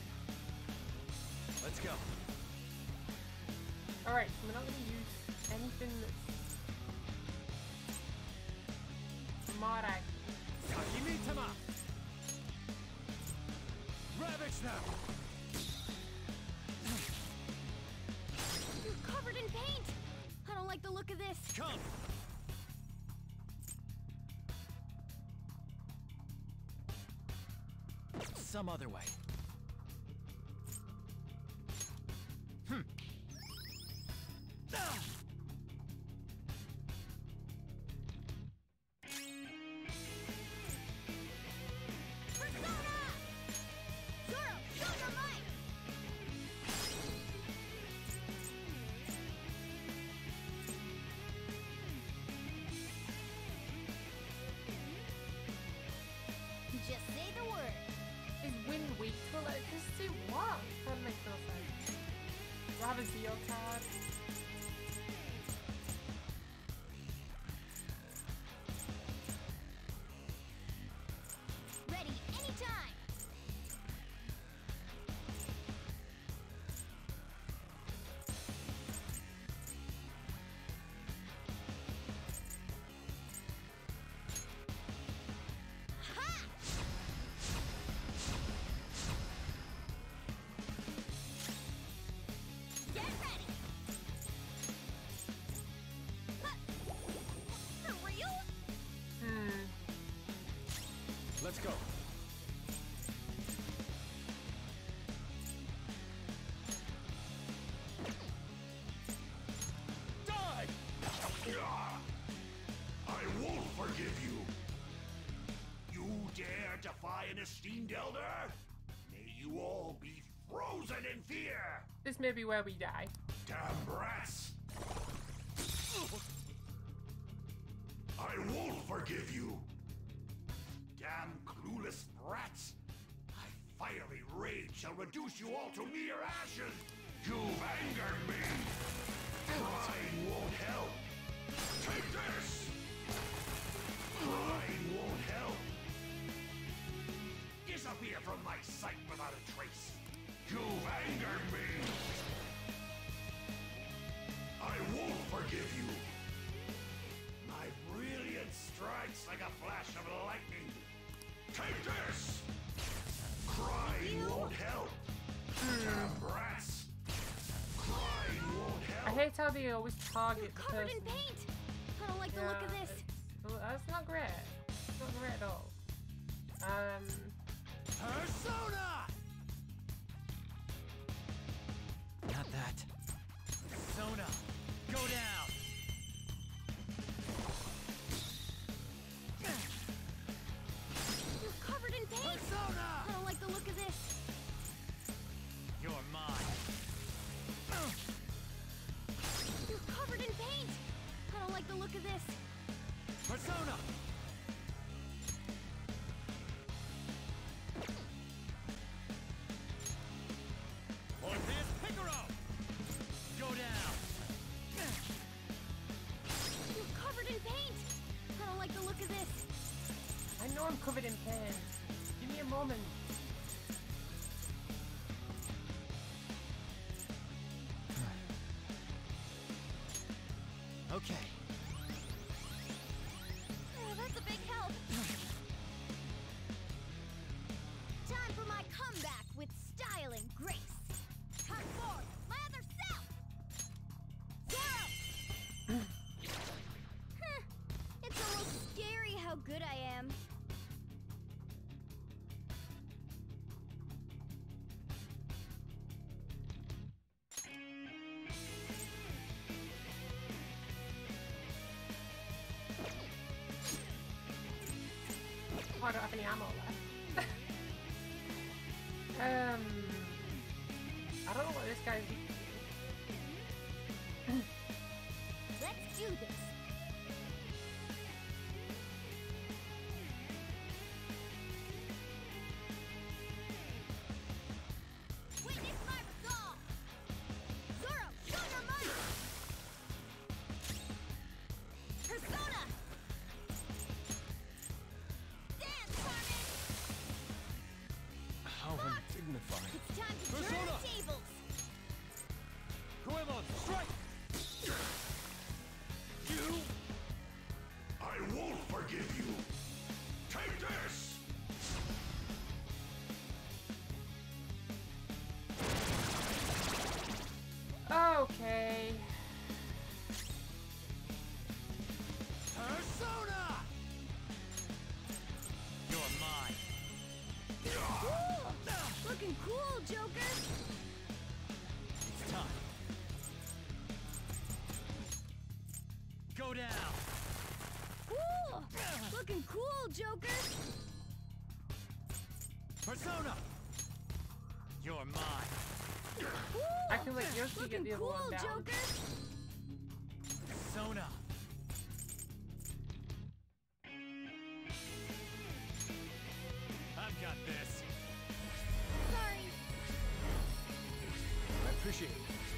Let's go. Alright, so we're not going to use anything that's Marag. Sakimitama! Ravage Snap! You're covered in paint. I don't like the look of this. Come! Some other way. Hmm. That makes no sense. Do I have a Zeo card? Ready anytime. Get ready! Huh. For real? Hmm. Let's go. Die! I won't forgive you. You dare defy an esteemed elder? May you all be frozen in fear! This may be where we die. Damn brats! I won't forgive you! Damn clueless brats! My fiery rage shall reduce you all to mere ashes! You've angered me! Crying won't help! Take this! Crying won't help! Disappear from my sight without a trace! You've angered me! I won't forgive you! My brilliance strikes like a flash of lightning! Take this! Crying won't help! Damn brats! Crying won't I help! hate how they always target the Covered person. in paint. I don't like the look of Yeah, this. it's- well, that's not great. It's not great at all. Um. Persona! Not that. Persona, go down! You're covered in paint. Persona! I don't like the look of this. You're mine. You're covered in paint. I don't like the look of this. Persona! Orpheus Picaro! Go down! You're covered in paint. I don't like the look of this. I know I'm covered in pain. Give me a moment. Okay. Oh, that's a big help. Time for my comeback with style and grace. Cut forward, lather south. Zero. Huh. It's almost scary how good I am. Oh, I don't have any ammo left. um, I don't know what this guy's. Let's do this. Witness my resolve. Zoro, show your might. Persona. Dance, Carmen. How undignified. It's time to turn Persona. the tables. Goemon, strike! You? I won't forgive you! Take this! Okay. Persona! You're mine. Cool. Looking cool, Joker. It's time. Go down. Cool. Looking cool, Joker. Persona! You're mine. Cool. I can let Yoshi get Looking the other cool, one down. Joker. Persona! I've got this. Sorry. appreciate it.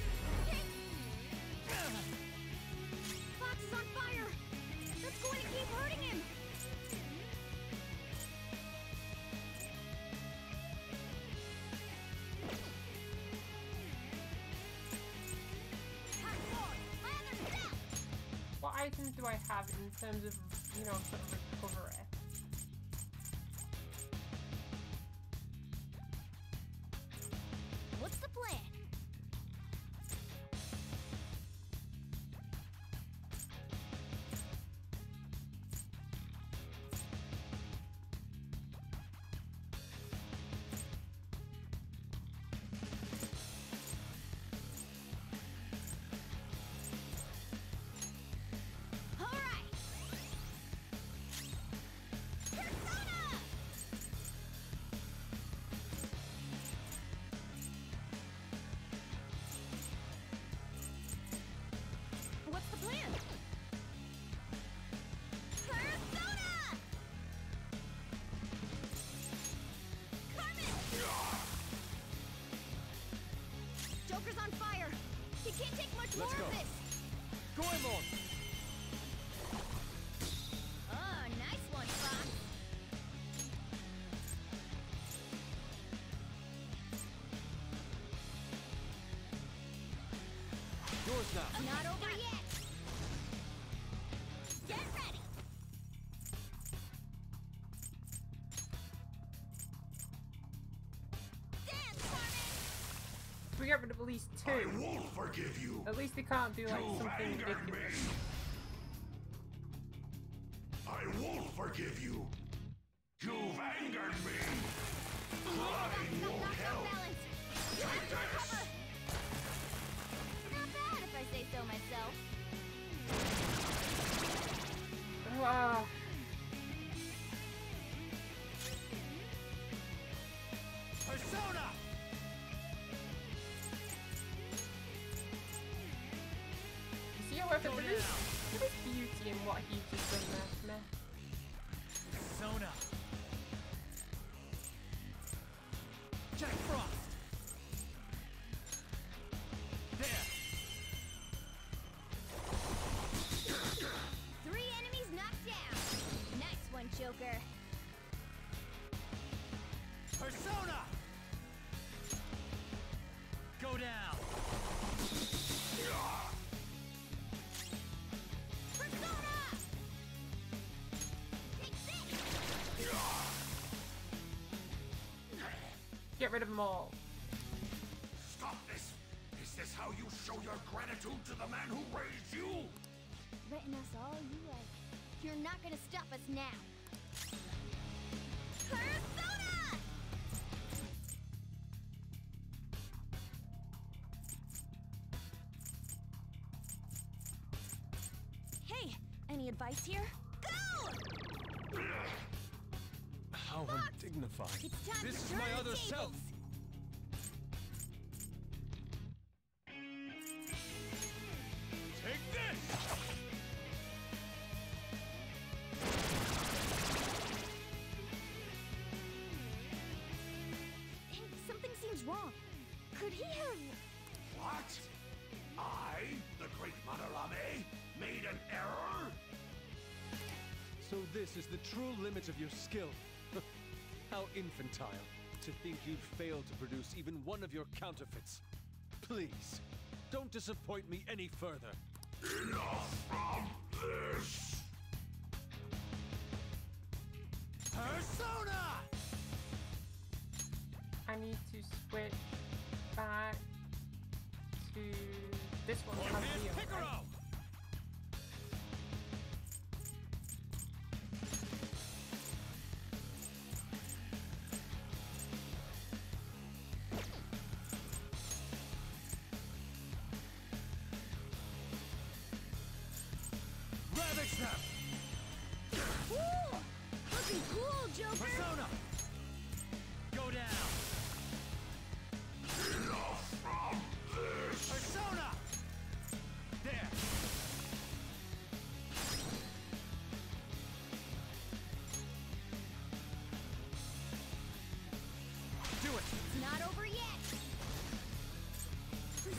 Fox is on fire! That's going to keep hurting him! What items do I have in terms of, you know, sort of recovery? What's the plan? What's the plan? Persona! Carmen! Joker's on fire! He can't take much Let's more go. of this! Goemon! Oh, nice one, Fox! Yours now. Not over yet! Get ready! Dance, Carmen! We get rid of at least two. I won't forgive you. At least they can't do like You've something angered ridiculous. me. I won't forgive you. You've angered me. Crying won't help. Take this. Not bad if I say so myself. Ah. Persona! You see, however, there is, there is beauty in what he's just done there for me. Persona! Jack Frost! There! Three enemies knocked down. Nice one, Joker. Persona! Go down! Persona! Take this! Get rid of them all. Stop this. Is this how you show your gratitude to the man who raised you? Letting us all you like. You're not gonna stop us now. Persona! Hey, any advice here? Go! How undignified. It's time This to is turn my the other tables. self. Take this! Something seems wrong. Could he have... What? I, the great Madarame, made an error? So this is the true limit of your skill. How infantile to think you'd fail to produce even one of your counterfeits. Please, don't disappoint me any further. Enough of this! Persona! I need to switch back to this one. that has Here's Leo, right? Picaro! Ravage them! Ooh! Looking cool, Joker! Persona! Go down! Enough of this! Persona! There! Do it! It's not over yet!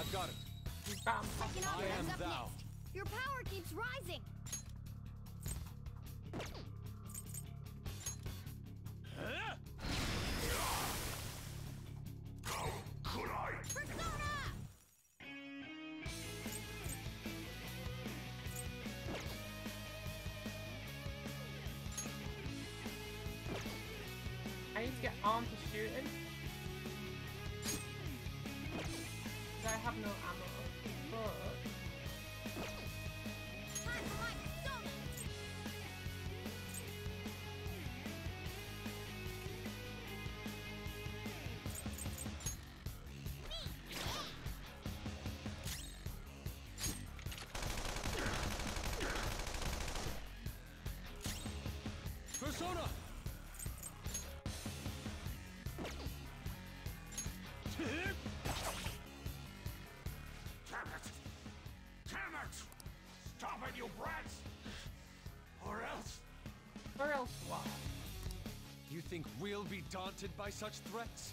I've got it. Bam. Psychonauts I am is up thou. next. Your power keeps rising. How could I? Persona! I need to get on to shooting. I have no ammo, but Time for my persona! Persona! Damn it! Damn it! Stop it, you brats! Or else... or else what? You think we'll be daunted by such threats?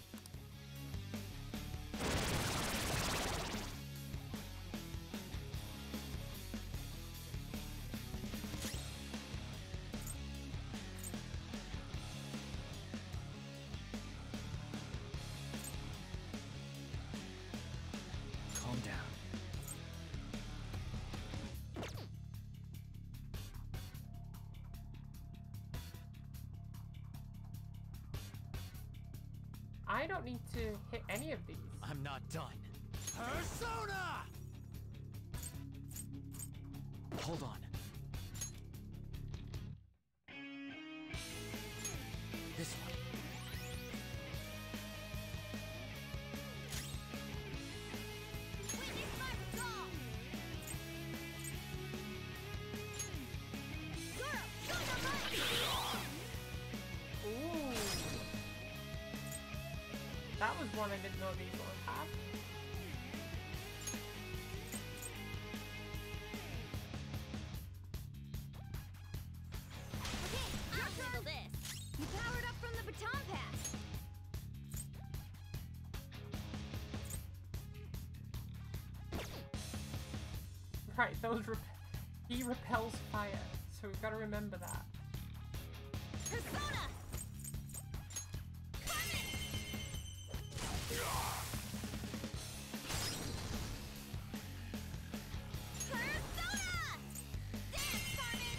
Calm down. I don't need to hit any of these. I'm not done. Persona! Hold on. This one. Witness my resolve! Zoro, Dynamite! Ooh. That was one I didn't know these ones have. Okay, our turn. This. You powered up from the baton pass. Right, those rep he repels fire, so we've got to remember that. Persona! Persona! Dance, Carmen!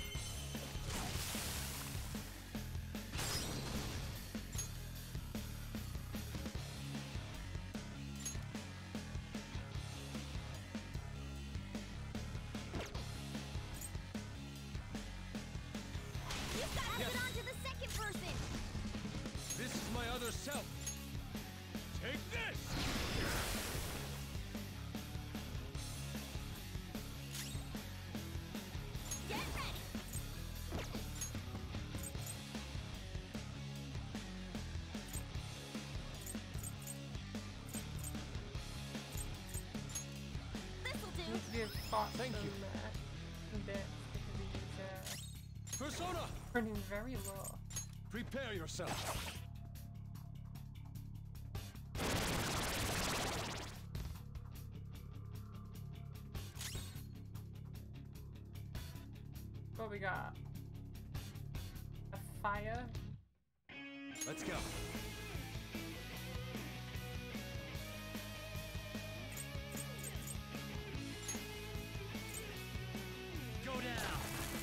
You gotta Yes. get on to the second person! This is my other self. Take this! Get ready! This'll do! Needs to have fought Thank some, you. Uh, some bits because he's uh, Persona! running very low. Prepare yourself. What we got? A fire. Let's go. Go down.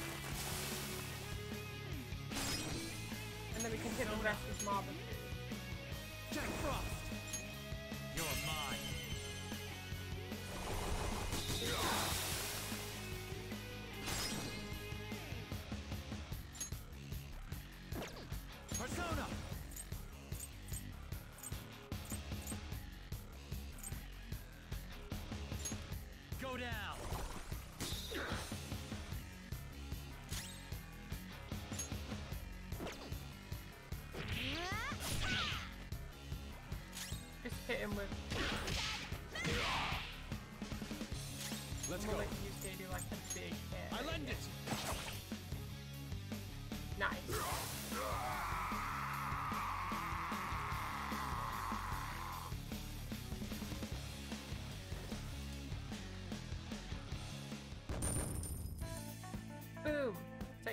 And then we can hit the rest with Marvin. Jack Frost! You're mine. Persona! Go down. Just hit him with. Let's I'm go. gonna let Yusuke do like a big hit. I lend it. Nice.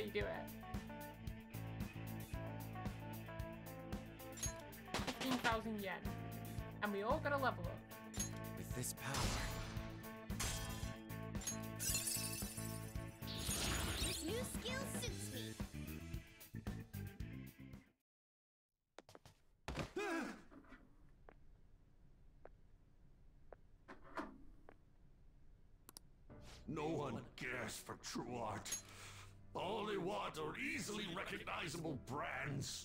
you do it. fifteen thousand yen. And we all gotta level up. With this power. This new skill suits me. No one cares for true art. All they want are easily recognizable brands.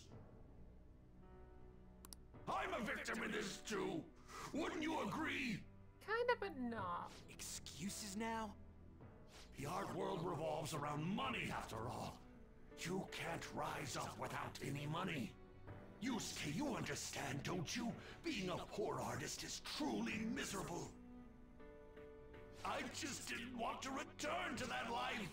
I'm a victim in this too. Wouldn't you agree? Kinda, but not. Excuses now? The art world revolves around money after all. You can't rise up without any money. Yusuke, you understand, don't you? Being a poor artist is truly miserable. I just didn't want to return to that life.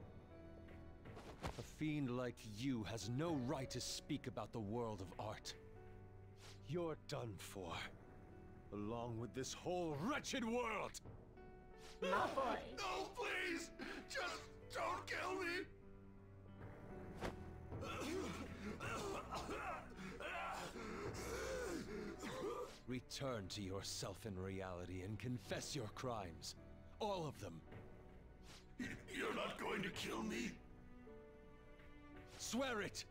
A fiend like you has no right to speak about the world of art. You're done for. Along with this whole wretched world! No, boy. No, please! Just don't kill me! Return to yourself in reality and confess your crimes. All of them. You're not going to kill me? Swear it!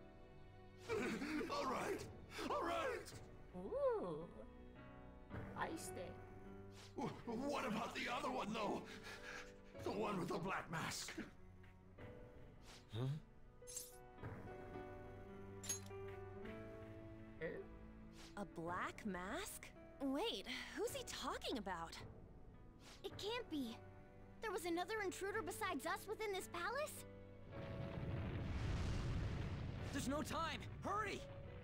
All right, all right. Ooh, feisty. What about the other one, though? The one with the black mask. Huh? A black mask? Wait, who's he talking about? It can't be. There was another intruder besides us within this palace? There's no time! Hurry!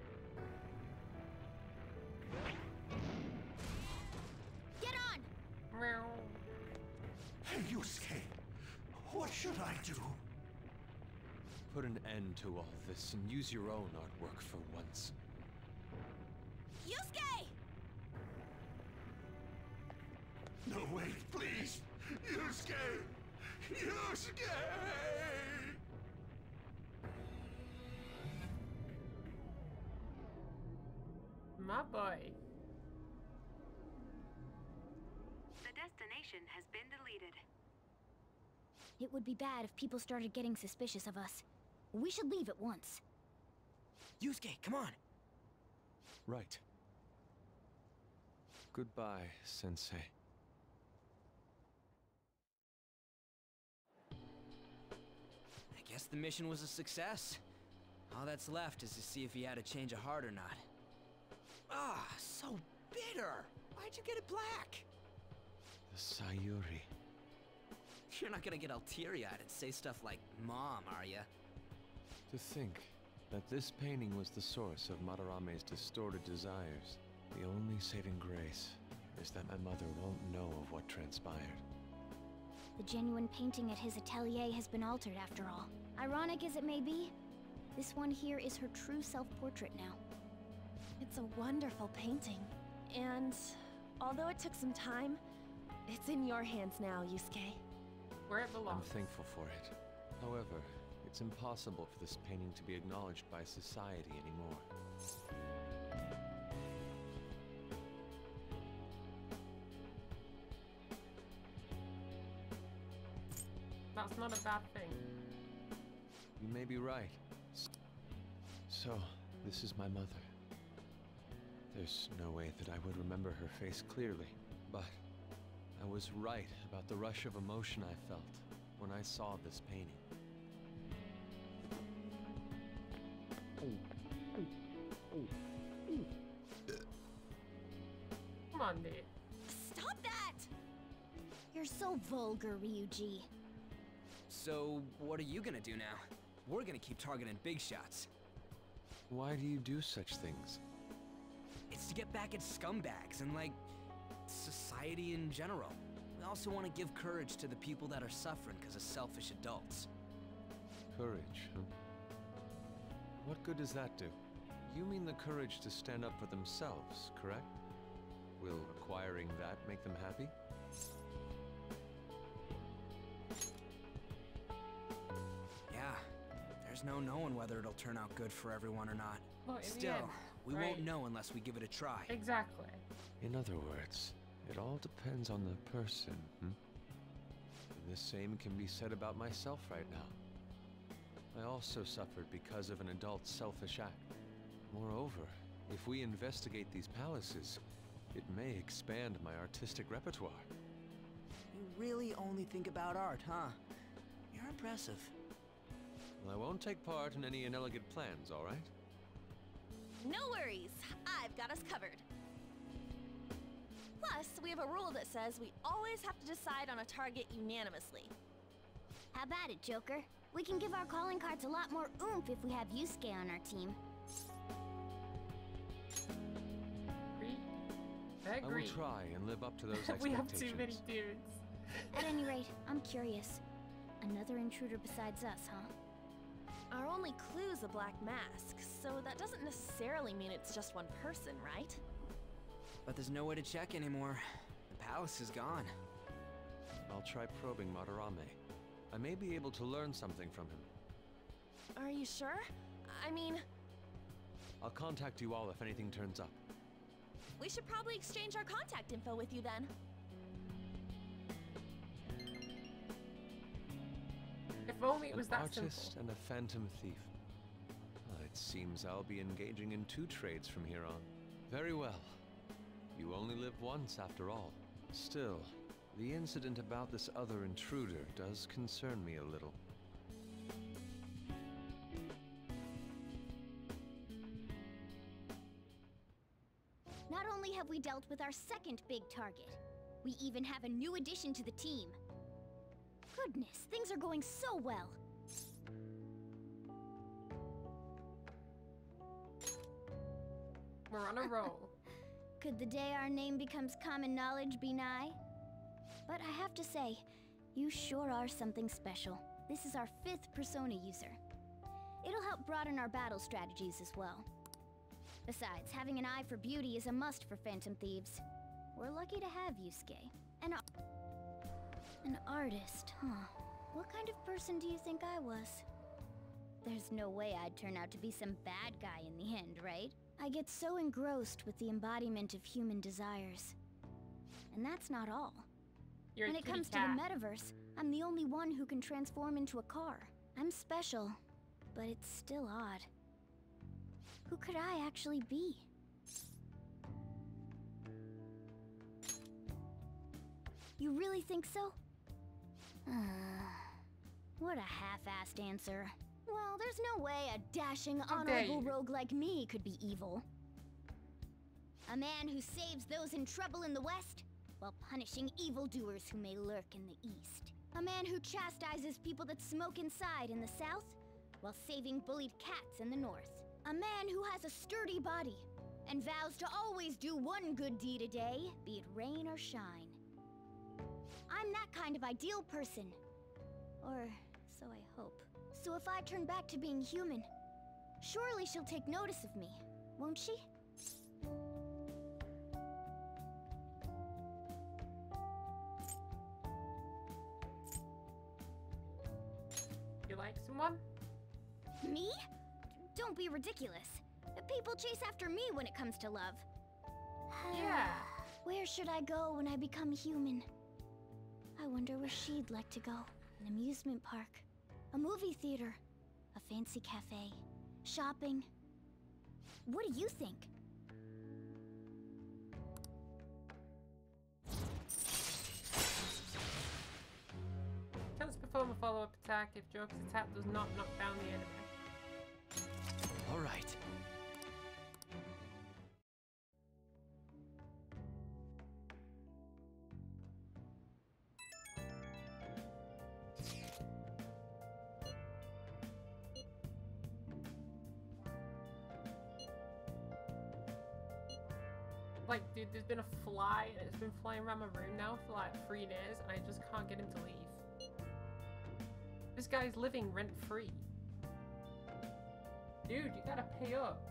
Get on! Hey, Yusuke, what should I do? Put an end to all this and use your own artwork for once. Yusuke! No, wait, please! Yusuke! Yusuke! My boy. The destination has been deleted. It would be bad if people started getting suspicious of us. We should leave at once. Yusuke, come on! Right. Goodbye, Sensei. I guess the mission was a success. All that's left is to see if he had a change of heart or not. Ah, so bitter! Why'd you get it black? The Sayuri. You're not gonna get all teary-eyed and say stuff like, Mom, are ya? To think that this painting was the source of Madarame's distorted desires. The only saving grace is that my mother won't know of what transpired. The genuine painting at his atelier has been altered after all. Ironic as it may be, this one here is her true self-portrait now. It's a wonderful painting. And although it took some time, it's in your hands now, Yusuke. Where it belongs. I'm thankful for it. However, it's impossible for this painting to be acknowledged by society anymore. That's not a bad thing. You may be right. So, this is my mother. There's no way that I would remember her face clearly, but I was right about the rush of emotion I felt when I saw this painting. Come on, dude. Stop that! You're so vulgar, Ryuji. So, what are you gonna do now? We're gonna keep targeting big shots. Why do you do such things? It's to get back at scumbags and, like, society in general. We also want to give courage to the people that are suffering because of selfish adults. Courage, huh? What good does that do? You mean the courage to stand up for themselves, correct? Will acquiring that make them happy? Yeah, there's no knowing whether it'll turn out good for everyone or not. Well, in the Still, end, we right? won't know unless we give it a try. Exactly. In other words, it all depends on the person, hmm? And the same can be said about myself right now. I also suffered because of an adult's selfish act. Moreover, if we investigate these palaces, it may expand my artistic repertoire. You really only think about art, huh? You're impressive. Well, I won't take part in any inelegant plans, all right? No worries, I've got us covered. Plus, we have a rule that says we always have to decide on a target unanimously. How about it, Joker? We can give our calling cards a lot more oomph if we have Yusuke on our team. Agree. I I agree. will try and live up to those expectations. We have too many dudes. At any rate, I'm curious. Another intruder besides us, huh? Our only clue's a black mask, so that doesn't necessarily mean it's just one person, right? But there's no way to check anymore. The palace is gone. I'll try probing Madarame. I may be able to learn something from him. Are you sure? I mean, I'll contact you all if anything turns up. we should probably exchange our contact info with you then. If only it was An that artist simple. and a phantom thief. Well, it seems I'll be engaging in two trades from here on. Very well. You only live once after all. Still, the incident about this other intruder does concern me a little. Not only have we dealt with our second big target, we even have a new addition to the team. Goodness, things are going so well. We're on a roll. Could the day our name becomes common knowledge be nigh? But I have to say, you sure are something special. This is our fifth persona user. It'll help broaden our battle strategies as well. Besides, having an eye for beauty is a must for Phantom Thieves. We're lucky to have Yusuke. An, an artist, huh? What kind of person do you think I was? There's no way I'd turn out to be some bad guy in the end, right? I get so engrossed with the embodiment of human desires. And that's not all. You're a when it kitty comes cat. to the metaverse, I'm the only one who can transform into a car. I'm special, but it's still odd. Who could I actually be? You really think so? Uh, what a half-assed answer. Well, there's no way a dashing, How dare honorable you. rogue like me could be evil. A man who saves those in trouble in the West, while punishing evildoers who may lurk in the East. A man who chastises people that smoke inside in the South, while saving bullied cats in the North. A man who has a sturdy body, and vows to always do one good deed a day, be it rain or shine. I'm that kind of ideal person. Or so I hope. So if I turn back to being human, surely she'll take notice of me, won't she? You like someone? Me? Don't be ridiculous. People chase after me when it comes to love. Yeah. Where should I go when I become human? I wonder where she'd like to go. An amusement park, a movie theater, a fancy cafe, shopping. What do you think? Chance to perform a follow-up attack if Joker's attack does not knock down the enemy. All right. Like, dude, there's been a fly and it's been flying around my room now for like three days and I just can't get him to leave. This guy's living rent-free. Dude, you gotta pay up.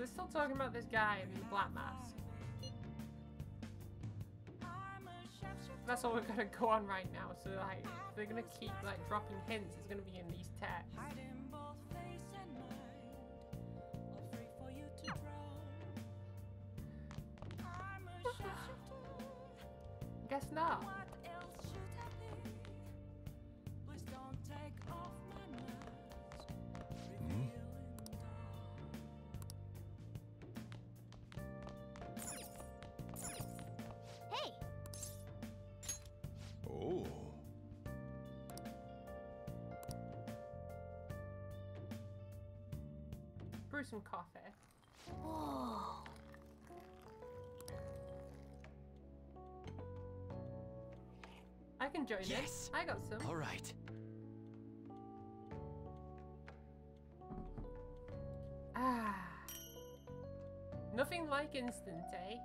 they're still talking about this guy in the black mask. That's all we're gonna go on right now. So like, they're gonna keep like dropping hints. It's gonna be in these texts. Guess not. Hey! Oh. Brew some coffee. Whoa. I can join Yes. in. I got some. All right. Ah. Nothing like instant, eh?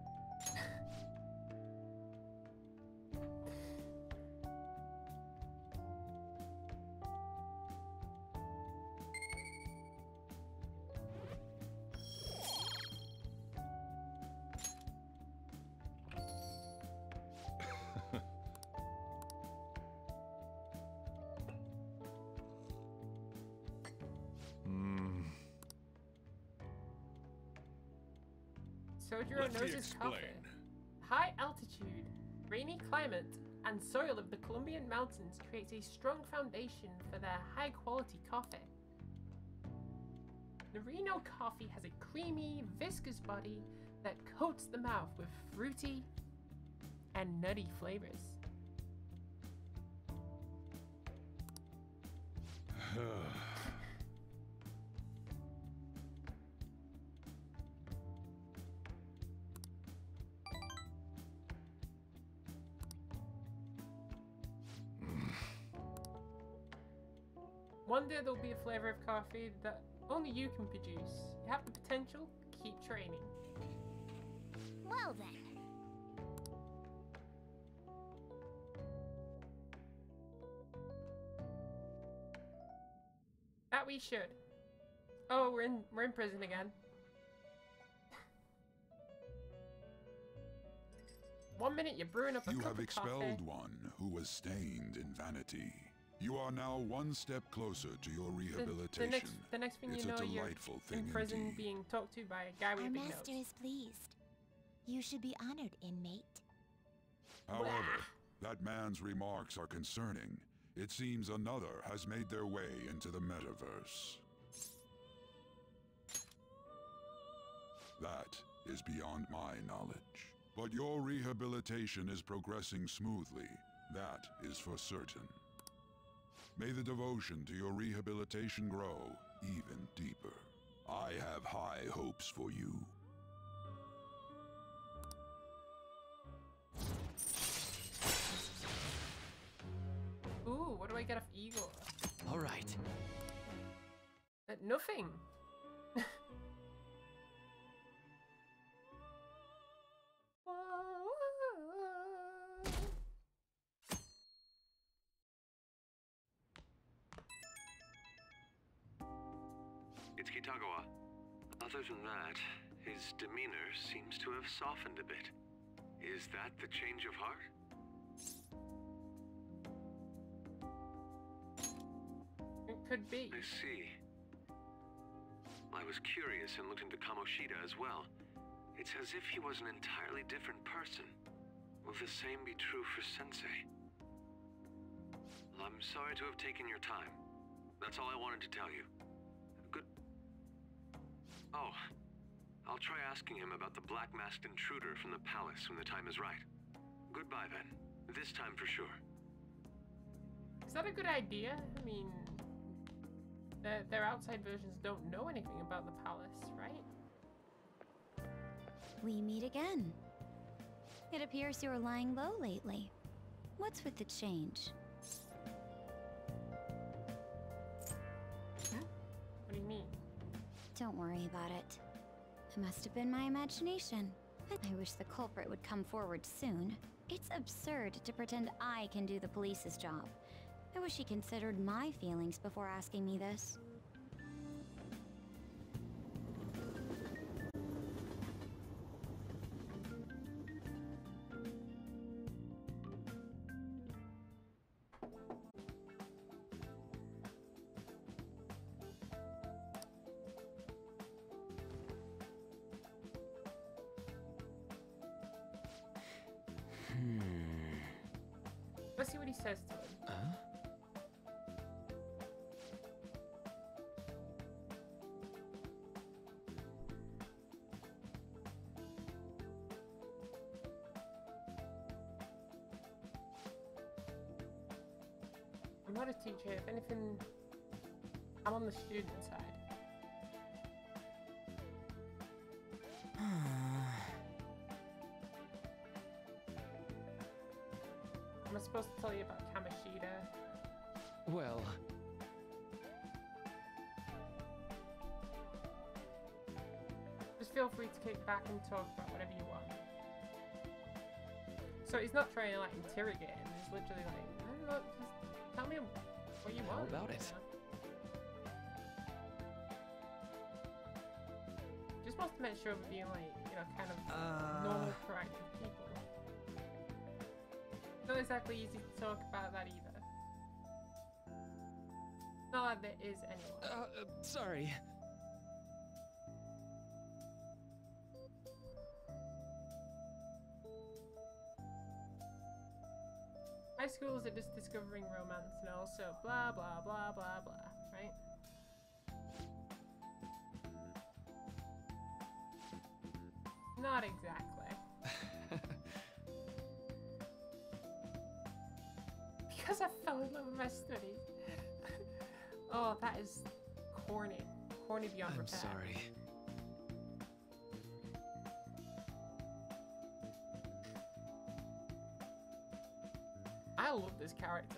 Sojiro Let me knows his coffee. explain. High altitude, rainy climate, and soil of the Colombian mountains creates a strong foundation for their high quality coffee. Norino coffee has a creamy, viscous body that coats the mouth with fruity and nutty flavors. One day there'll be a flavor of coffee that only you can produce. You have the potential, keep training. Well then. That we should. Oh, we're in we're in prison again. One minute you're brewing up a You cup have of expelled coffee. one who was stained in vanity. You are now one step closer to your The, rehabilitation. the next the next thing it's you know, a you're delightful thing in prison indeed. being talked to by a guy with Our a big master nose. is pleased. You should be honored, inmate. However, that man's remarks are concerning. It seems another has made their way into the metaverse. That is beyond my knowledge. But your rehabilitation is progressing smoothly. That is for certain. May the devotion to your rehabilitation grow even deeper. I have high hopes for you. Ooh, what do I get off Igor? All right. Uh, nothing. It's Kitagawa. Other than that, his demeanor seems to have softened a bit. Is that the change of heart? It could be. I see. I was curious and looked into Kamoshida as well. It's as if he was an entirely different person. Will the same be true for Sensei? I'm sorry to have taken your time. That's all I wanted to tell you. Good. Oh, I'll try asking him about the black-masked intruder from the palace when the time is right. Goodbye then. This time for sure. Is that a good idea? I mean, their, their outside versions don't know anything about the palace, right? We meet again. It appears you're lying low lately. What's with the change? Hmm? What do you mean? Don't worry about it. It must have been my imagination. I wish the culprit would come forward soon. It's absurd to pretend I can do the police's job. I wish he considered my feelings before asking me this. says to him. Huh? I'm not a teacher. If anything, I'm on the student side. Am I supposed to tell you about Kamoshida? Well... Just feel free to kick back and talk about whatever you want. So he's not trying to like interrogate him, he's literally like, no, no, just tell me what you How want. about it? You know? Just wants to make sure we're being like, you know, kind of Uh. normal, proactive people. Not exactly easy to talk about that either. Not like there is anyone. Uh, uh, sorry. High schools are just discovering romance and also blah blah blah blah blah, right? Not exactly. Because I fell in love with my studies. Oh, that is corny. Corny beyond I'm repair. sorry. I love this character.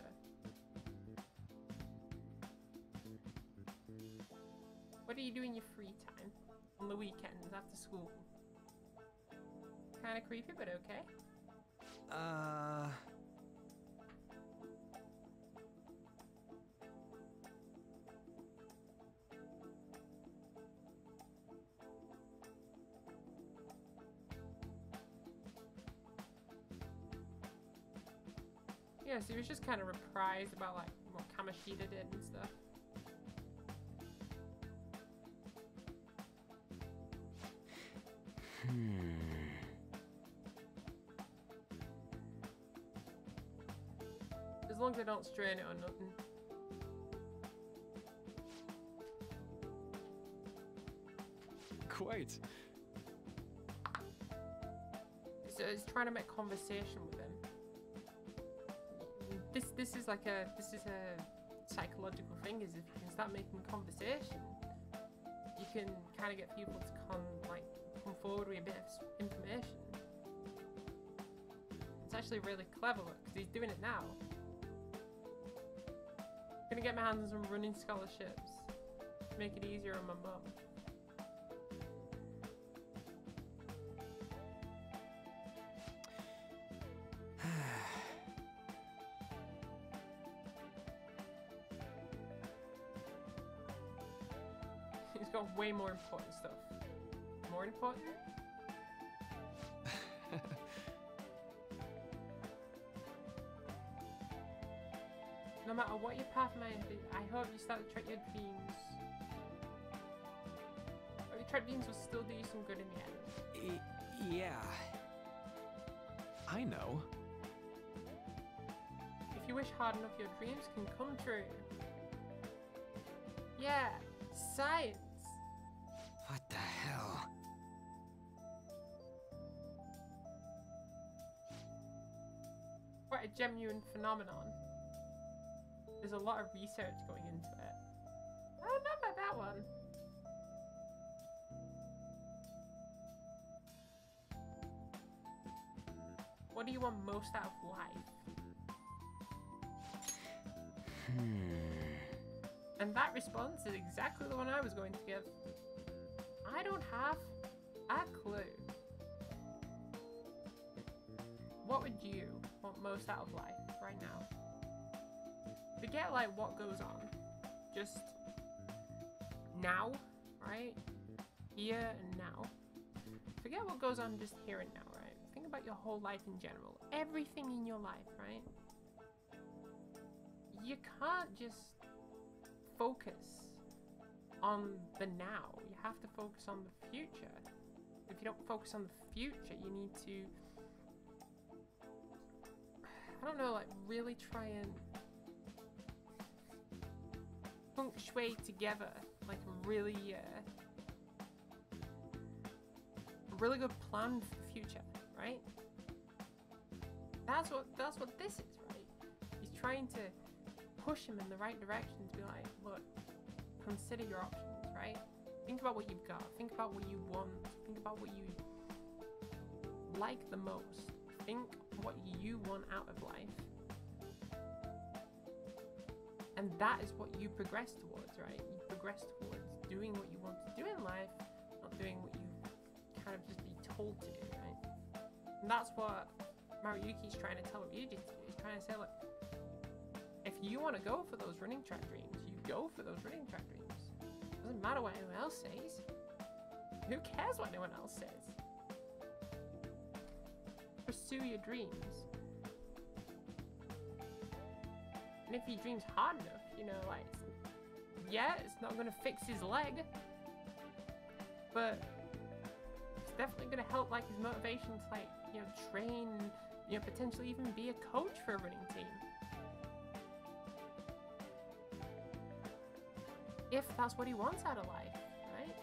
What do you do in your free time? On the weekends, after school? Kinda creepy, but okay. Uh... Yeah, so he was just kind of reprised about like what Kamoshida did and stuff. Hmm. As long as I don't strain it or nothing. Quite. So he's trying to make conversation with him. This this is like a this is a psychological thing. Is if you can start making conversation, you can kind of get people to come like come forward with a bit of s- information. It's actually really clever because he's doing it now. Gonna get my hands on some running scholarships. Make it easier on my mum. He's got way more important stuff. More important? No matter what your path may be, I hope you start to track your dreams. Or your track dreams will still do you some good in the end. Y yeah. I know. If you wish hard enough, your dreams can come true. Yeah, science. What the hell? Quite a genuine phenomenon. There's a lot of research going into it. I don't know about that one. What do you want most out of life? Hmm. And that response is exactly the one I was going to give. I don't have a clue. What would you want most out of life right now? Forget like what goes on. Just now, right? Here and now. Forget what goes on just here and now, right? Think about your whole life in general. Everything in your life, right? You can't just focus on the now. You have to focus on the future. If you don't focus on the future, you need to... I I don't know, like really try and feng shui together like a really, uh, a really good plan for the future, right? That's what that's what this is, right? He's trying to push him in the right direction to be like, look, consider your options, right? Think about what you've got. Think about what you want. Think about what you like the most. Think what you want out of life. And that is what you progress towards, right? You progress towards doing what you want to do in life, not doing what you kind of just be told to do, right? And that's what Maruyuki's trying to tell Ryuji to do. He's trying to say, look, if you want to go for those running track dreams, you go for those running track dreams. Doesn't matter what anyone else says. Who cares what anyone else says? Pursue your dreams. And if he dreams hard enough, you know, like, yeah, it's not gonna fix his leg, but it's definitely gonna help, like, his motivation to, like, you know, train, you know, potentially even be a coach for a running team. If that's what he wants out of life, right?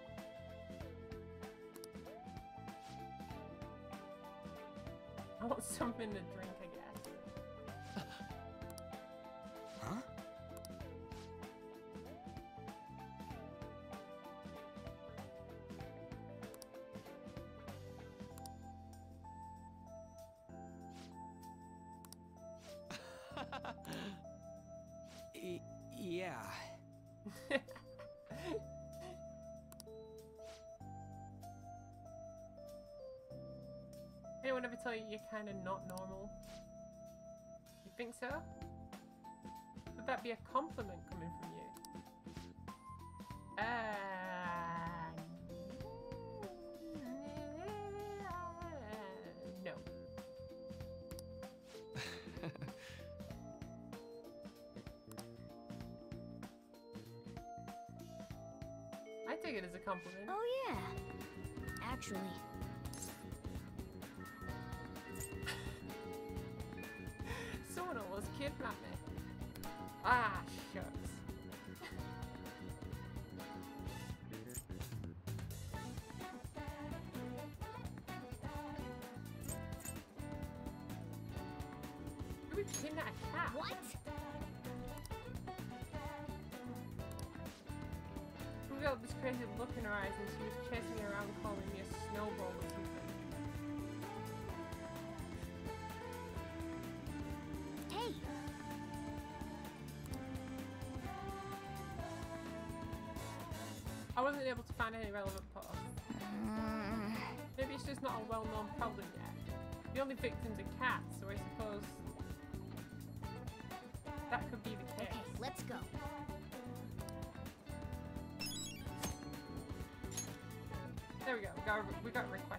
I want something to drink, I guess. Huh? Y- yeah. Anyone ever tell you you're kind of not normal? You think so? Would that be a compliment coming from you? Uh, no. I take it as a compliment. Oh yeah. Actually. Someone almost kidnapped me. Ah, shucks. Who would kidnap a cat? What? We got this crazy look in her eyes and she was chasing me around calling me a snowball or something. Hey! I wasn't able to find any relevant posts. Maybe it's just not a well-known problem yet. The only victims are cats, so I suppose that could be the case. Okay, let's go. There we go. We got a, we got a request.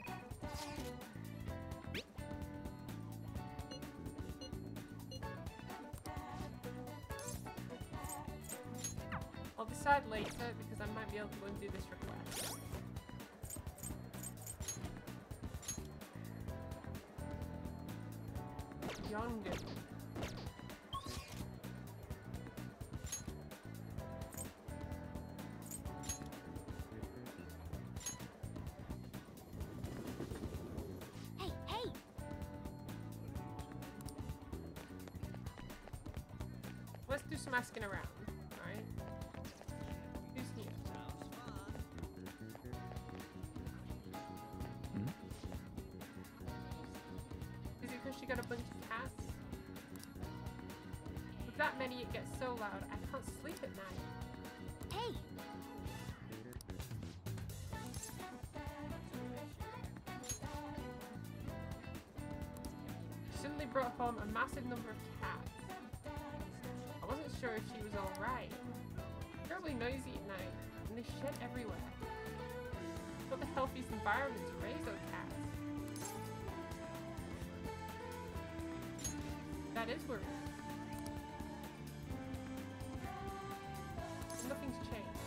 I'll decide later because I might be able to go and do this request. Younger. Hey, hey! Let's do some asking around, alright? Who's here? Hmm? Is it because she got a bunch of cats? With that many, it gets so loud, I can't sleep at night. Hey! She suddenly brought home a massive number of cats. I wasn't sure if she was alright. Terribly noisy at night, and they shed everywhere. Not the healthiest environment to raise those cats. That is worrying. Nothing's changed.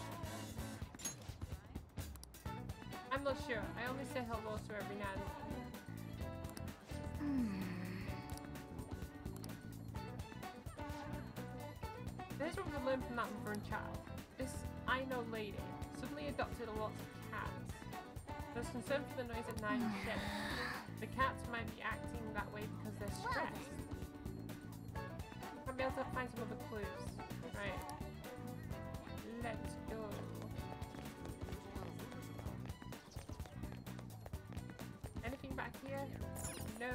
I'm not sure. I only say hello to her every now and then. Here's what we learned from that mother and child. This I know lady suddenly adopted a lot of cats. There's concern for the noise at night and shed. The cats might be acting that way because they're stressed. Might be able to find some other clues. Right. Let's go. Anything back here? No.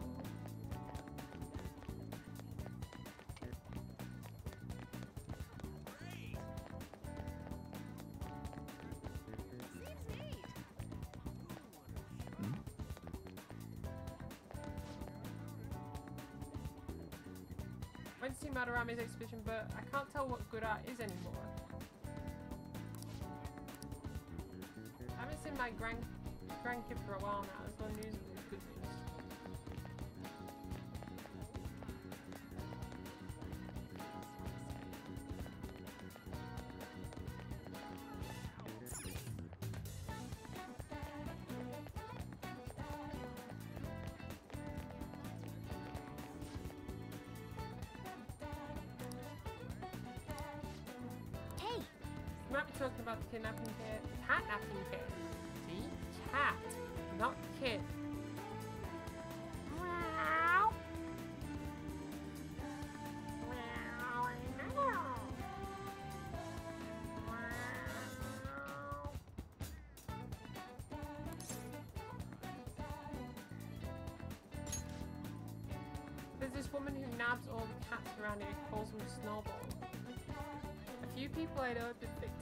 Went to see Madarame's exhibition, but I can't tell what good art is anymore. I haven't seen my grand grandkid for a while now. There's no news of it. Good news. We might be talking about the kidnapping kit. Catnapping kit. See? Cat. Not kid. Meow. Meow. Meow. There's this woman who nabs all the cats around here and calls them Snowball. A few people I know have been victims.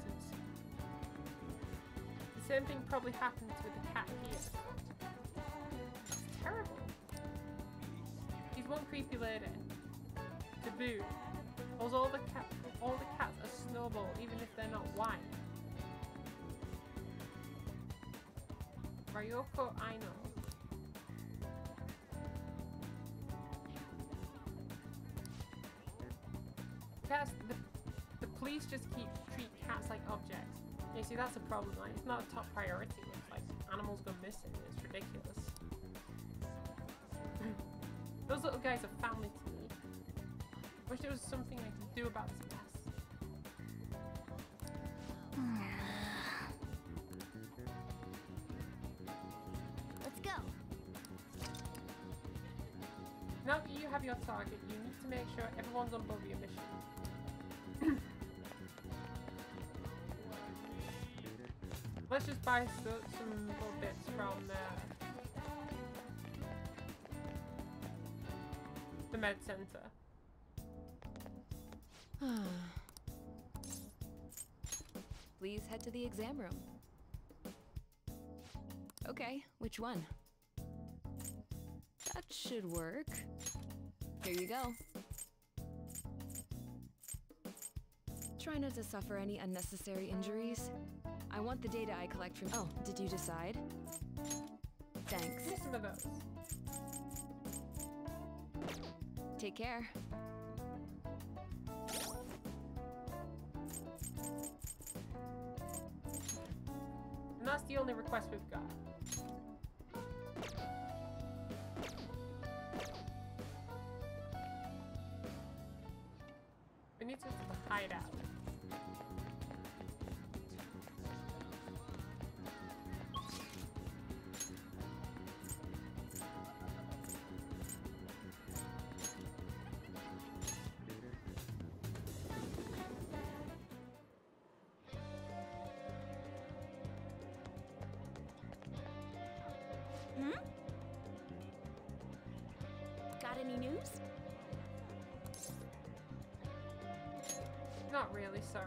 The same thing probably happens with the cat here. It's terrible. He's one creepy lady. To boot. Calls all the cat all the cats a Snowball, even if they're not white. Ryoko Aino. Cats, the, the police just keep treat cats like objects. You see, that's a problem. Like, it's not a top priority. If like animals go missing, it's ridiculous. Those little guys are family to me. Wish there was something I could do about this mess. Let's go. Now that you have your target, you need to make sure everyone's on board your mission. Let's just buy so, some little bits from uh, the med center. Please head to the exam room. Okay, which one? That should work. Here you go. Try not to suffer any unnecessary injuries. I want the data I collect from- Oh, did you decide? Thanks. Give me some of those. Take care. And that's the only request we've got. We need to hide out. Hmm? Got any news? Not really, sorry.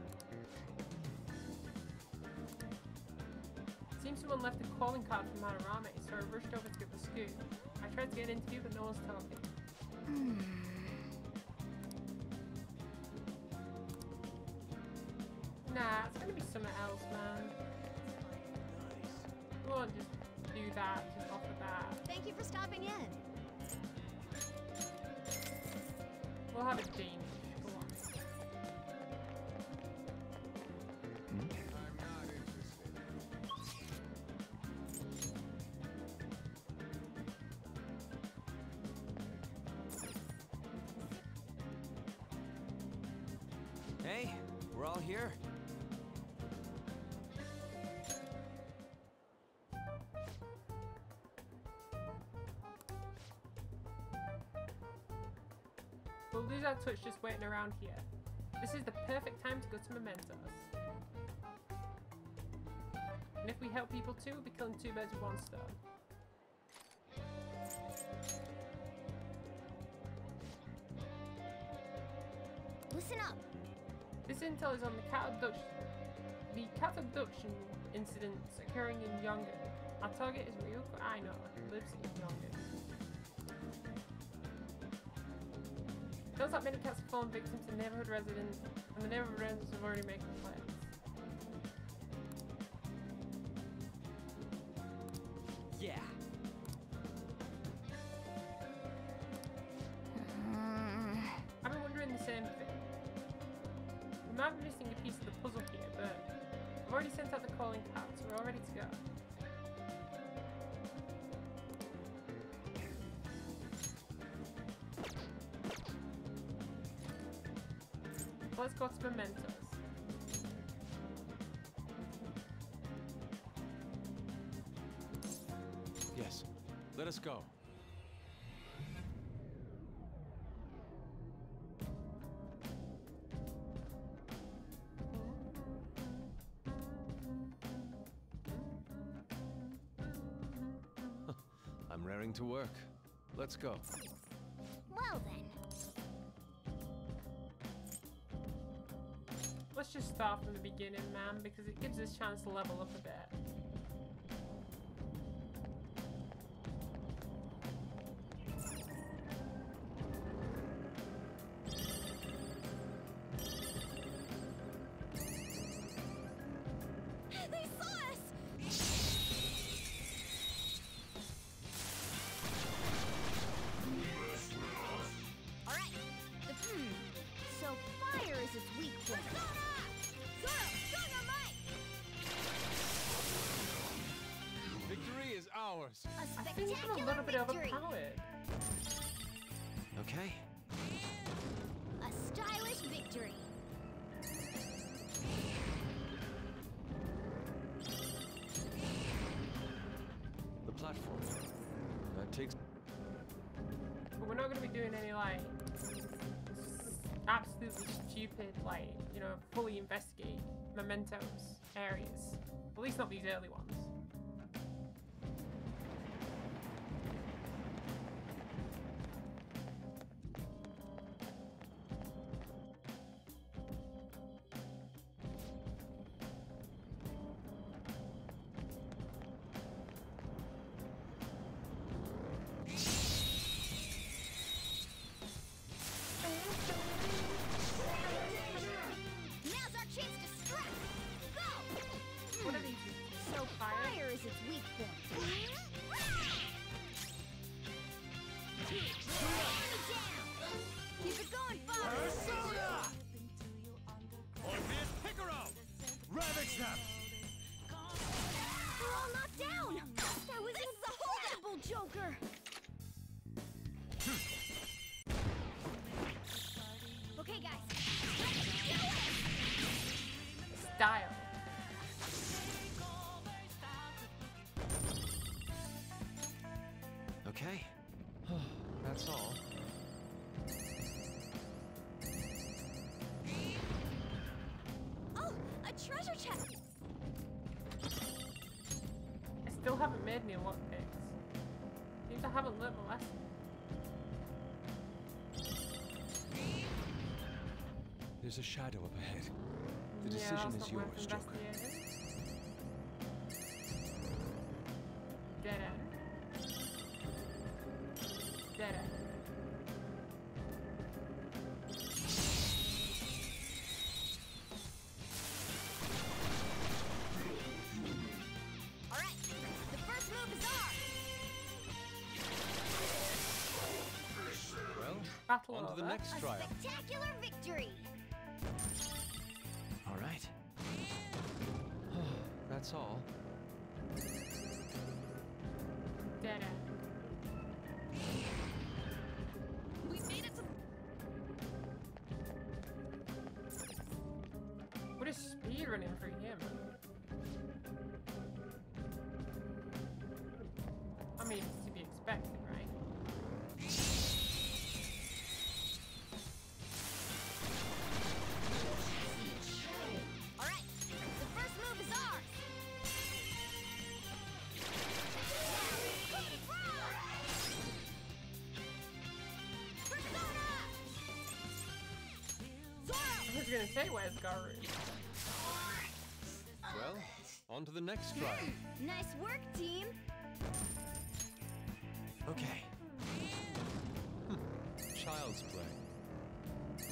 Seems someone left a calling card for Madarame, so I rushed over to get the scoop. I tried to get an interview, but no one's talking. Hmm. Nah, it's gonna be something else, man. We won't just do that just off the bat. Thank you for stopping in. We'll have a Danish. Go on. Hey, we're all here. We'll lose our touch just waiting around here. This is the perfect time to go to Mementos. And if we help people too, we'll be killing two birds with one stone. Listen up. This intel is on the cat abduction, the cat abduction incidents occurring in Yongen. Our target is Ryuko Aino, who lives in Yongen. Feels like many cats have fallen victim to neighborhood residents, and the neighborhood residents have already made complaints. Yeah. I've been wondering the same thing. We might be missing a piece of the puzzle here, but I've already sent out the calling card, so we're all ready to go. Let's go to Mementos. Yes, let us go. I'm raring to work. Let's go. Well then. Let's just start from the beginning, man, because it gives us a chance to level up a bit. They saw us! Alright. The hmm. So fire is its weak point. Victory is ours. A I think I'm a spectacular little bit victory. overpowered. Okay. A stylish victory. The platform. That takes... But we're not going to be doing any, like, absolutely stupid, like, you know, fully investigate Mementos areas. At least not these early ones. Now's our chance to strike. Go! What are these? So fire is its weak point. Enemy down. Keep it going, Fox. Persona! Orpheus Picaro! Ravage them! We're all knocked down. That was incredible, Joker. Okay, guys. Let's do it! Style. Okay. That's all. Oh, a treasure chest! I still haven't made any lockpicks. Seems I haven't learnt my lesson. There's a shadow up ahead. The Yeah, decision that's is not worth yours, Joker. investigating. Dead end. Dead end. All right. The first move is ours. Well, Battle on to the over. next A trial. spectacular victory. All right. That's all. Dead end. We made it to... just speedrunning through him. I mean, it's to be expected, right? Alright, the first move is ours! I was gonna say, where's Garu? Well, on to the next trial. Nice work, team. Okay. Hmm. Child's play.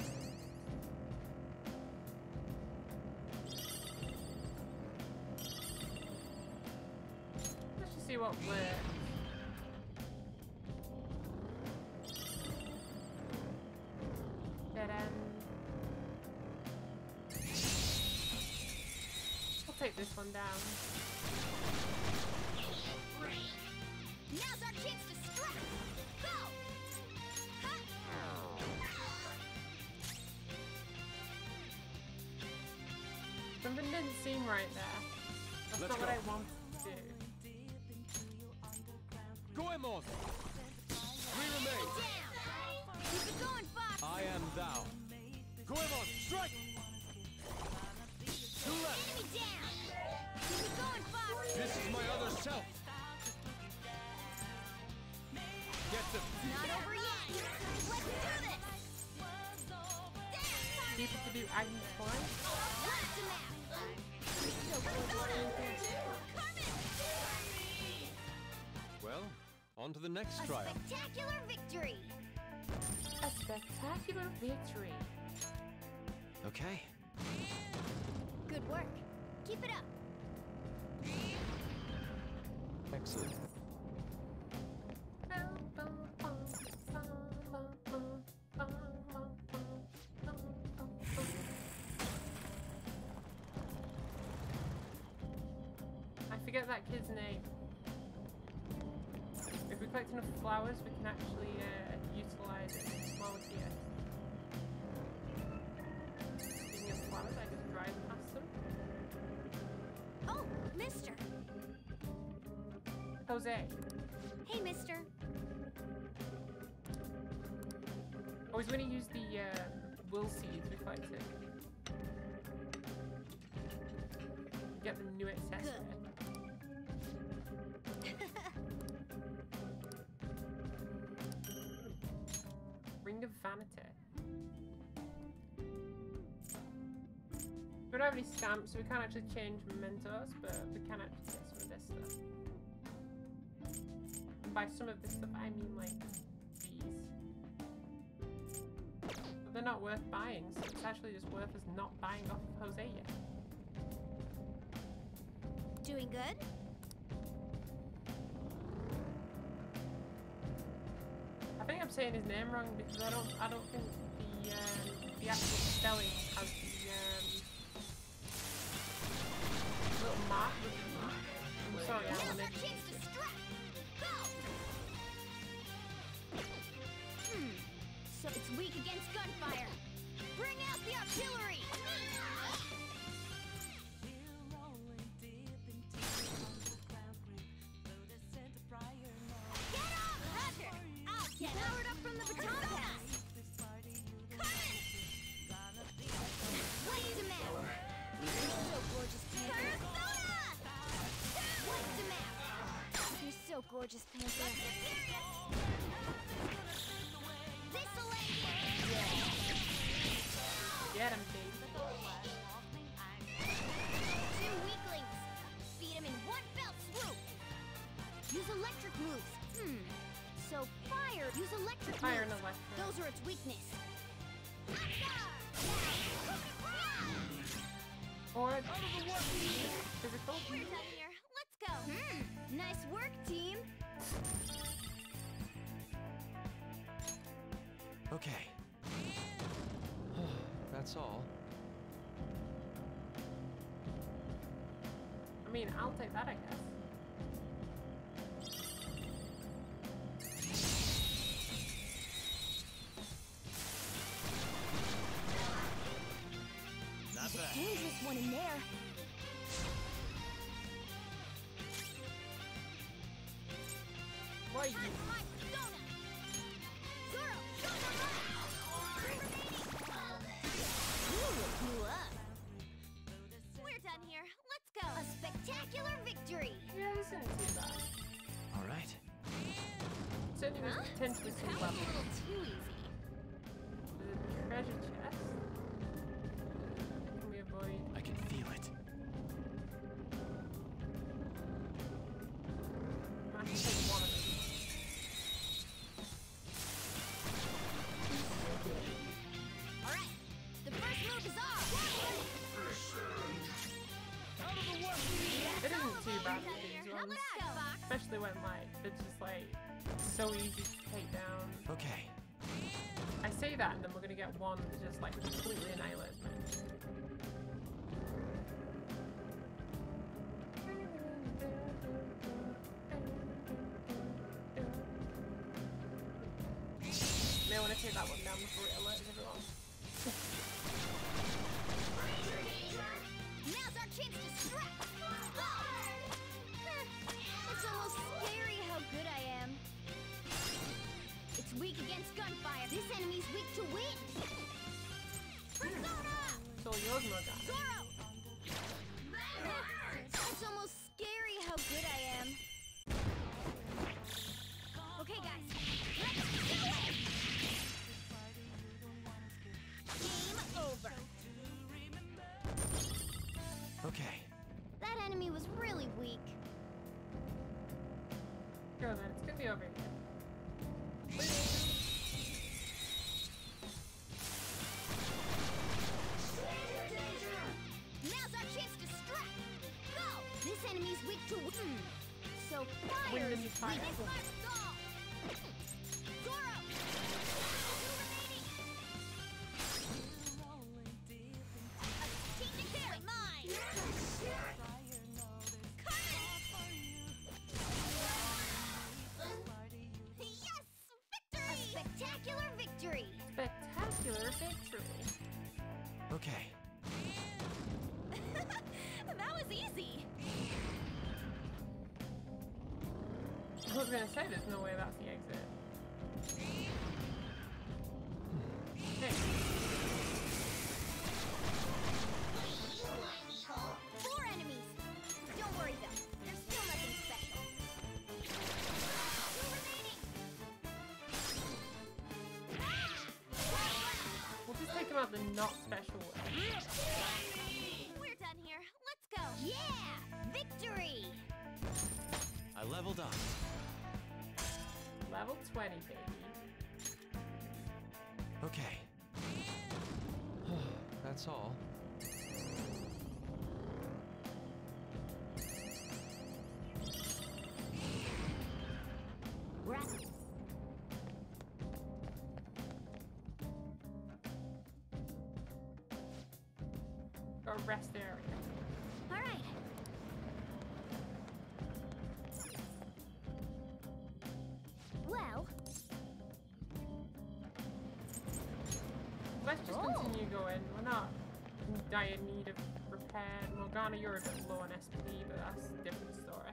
Let's just see what works. Dead end. I'll take this one down. Now's our chance to strike! Go! Huh? Something didn't seem right there. That's Let's not what go. I wanted to do. Goemon! Three remain! Keep it going, Fox! I am thou. Goemon, strike! Two left! Enemy down! Keep it going, Fox! This is my other self! Get them! Not over yet! Let's do this! People to do Agnes twice. Blast him out! So Well, on to the next A trial. spectacular victory! A spectacular victory. Okay. Good work. Keep it up. Excellent. I forget that kid's name. If we collect enough flowers, we can actually uh, utilize it while we're here. Speaking of flowers, I just drive past them. Oh, mister. Jose. Hey, mister. Always when you use the uh, will seeds, we collect it. Get the new accessory. Ring of Vanity. We don't have any stamps, so we can't actually change mementos, but we can actually get some of this stuff. And by some of this stuff, I mean like these. But they're not worth buying, so it's actually just worth us not buying off of Jose yet. Doing good? I think I'm saying his name wrong because I don't I don't think the um, the actual spelling has the um, little mark with the I'm sorry, Now's Alan. our chance to strike! Go! Hmm. So it's weak against gunfire. Bring out the artillery! Get up! Roger! I'll get powered up from the baton pass! Coming! Blast him out! You're so gorgeous, Panther. Persona! Blast him out! You're so gorgeous, Panther. Let's get serious! This'll end it! Get him, baby. Two weaklings! Beat him in one fell swoop! Use electric moves. Hmm. So fire. Use electric Fire and moves. electric. Those are its weakness. Or physical. We're done here. Let's go. Hmm. Nice work, team. Okay. That's all. I mean, I'll take that, I guess. There's a dangerous one in there. Why you? You up. We're done here. Let's go. A spectacular victory. Yeah, this isn't too bad. All right. Certainly there's Huh? potentially some That was levels. a little too easy. There's a treasure chest. Can we avoid? I can feel it. I can take one of them. All right. The first move is off. It isn't too bad with these How ones. about that, Fox? Especially when like they're just like so easy to take down. Okay. I say that and then we're gonna get one that just like completely annihilates me. May want to take that one down before it alerts everyone. Now's our chance to strike. It's almost scary how good I am. It's weak against gunfire. This enemy's weak to wind. Persona! It's all yours, Morgana. Zoro! It's almost scary how good I am. Okay, guys. Let's do it! Game over. Okay. That enemy was really weak. Go then, it's gonna be over here. Now's our chance to strike. Go! This enemy's weak to wind. So fire Wind is and fire. weakness must go. Zoro! Two remaining. A team to mine. Yes! Victory! A spectacular victory! Spectacular victory. Okay. That was easy. I was gonna say there's no way that's the exit. Hey. Four enemies. Don't worry though. There's still nothing special. Two remaining. We'll just take him out the not special way. We're done here. Let's go. Yeah! Victory! I leveled up. Level twenty, baby. Okay. That's all. We're at Go rest area. All right. Well, Let's just Oh. continue going. We're not in dire need of repair. Morgana, you're a bit low on S P, but that's a different story.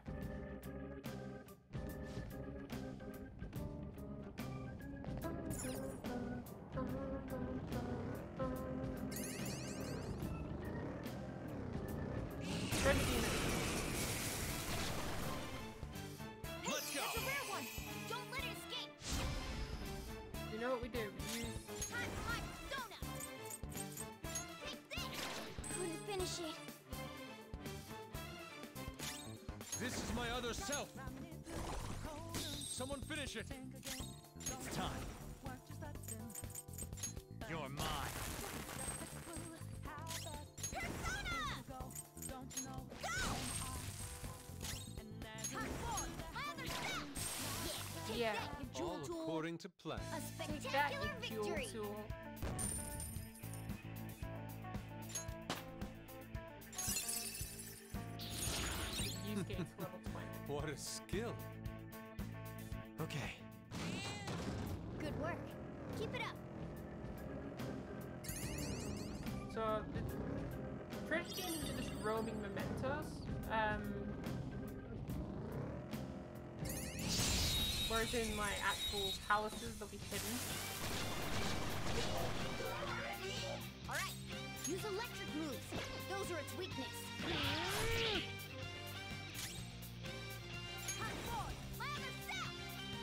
Red Demon. hey, Let's go. that's a rare one. Don't let it escape. You know what we do? We use Time for my persona. Take this. Couldn't finish it. This is my other self. Someone finish it. It's time. You're mine. Persona! Go! Time for my other self. Yeah, take Yeah. that, you All jewel tool. according to plan. A Take that, spectacular you jewel victory. tool. Use gates level twenty. What a skill. Okay. Good work. Keep it up. So, th- Flash games are just roaming mementos. Um, whereas in like actual palaces, they'll be hidden. Alright, use electric moves. Those are its weakness. Hot forward, lather south!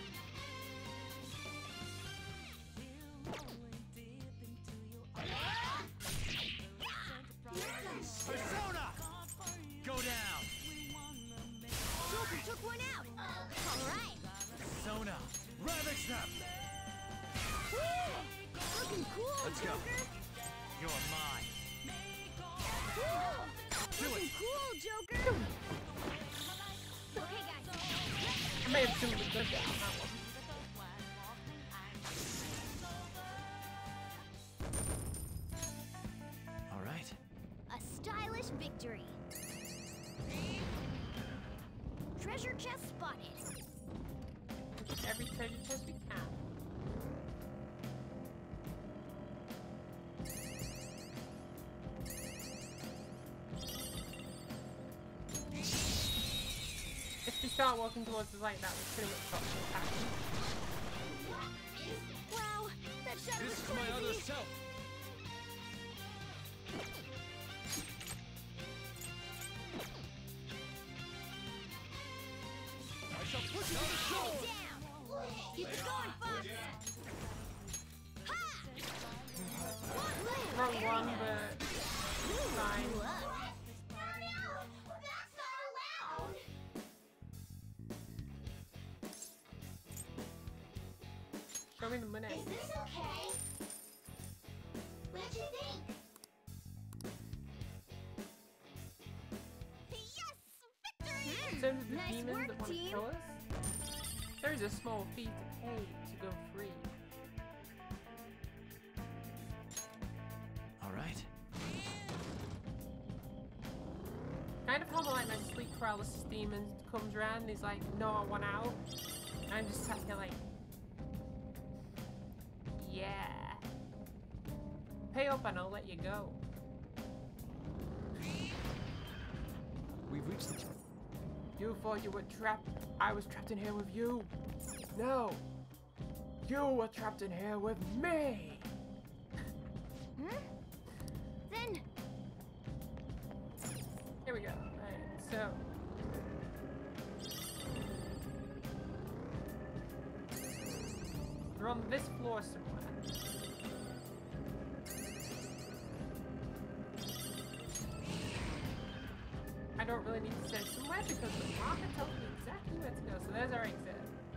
Persona! Go down! Joker took one out! Alright! Persona! Ravage them! Looking cool, Let's go. Joker! You're mine! Looking cool, Joker! Okay, guys. I may have tuned the good down that one. All right. A stylish victory. Treasure chest spotted. Every treasure chest we can. If we start walking towards the light, that would pretty much stop the action. Wow, that shadow This is is crazy. my other self. I shall put you on the show. Down. Keep it going, Fox. Ha! Wrong one, but fine. Show me the money. Is this okay? What'd you think? In terms of the Nice demons work, that want to team. kill us, there is a small fee to pay to go free. All right. Kind of how like my sleep paralysis demon comes around and he's like, no, I want out. And I'm just sat here like, yeah. Pay up and I'll let you go. We've reached the... You thought you were trapped. I was trapped in here with you. No. You were trapped in here with me. Hmm? Then Here we go. Alright, so. We're on this floor somewhere. I don't really need to say somewhere because the marker tells me exactly where to go. So there's our exit.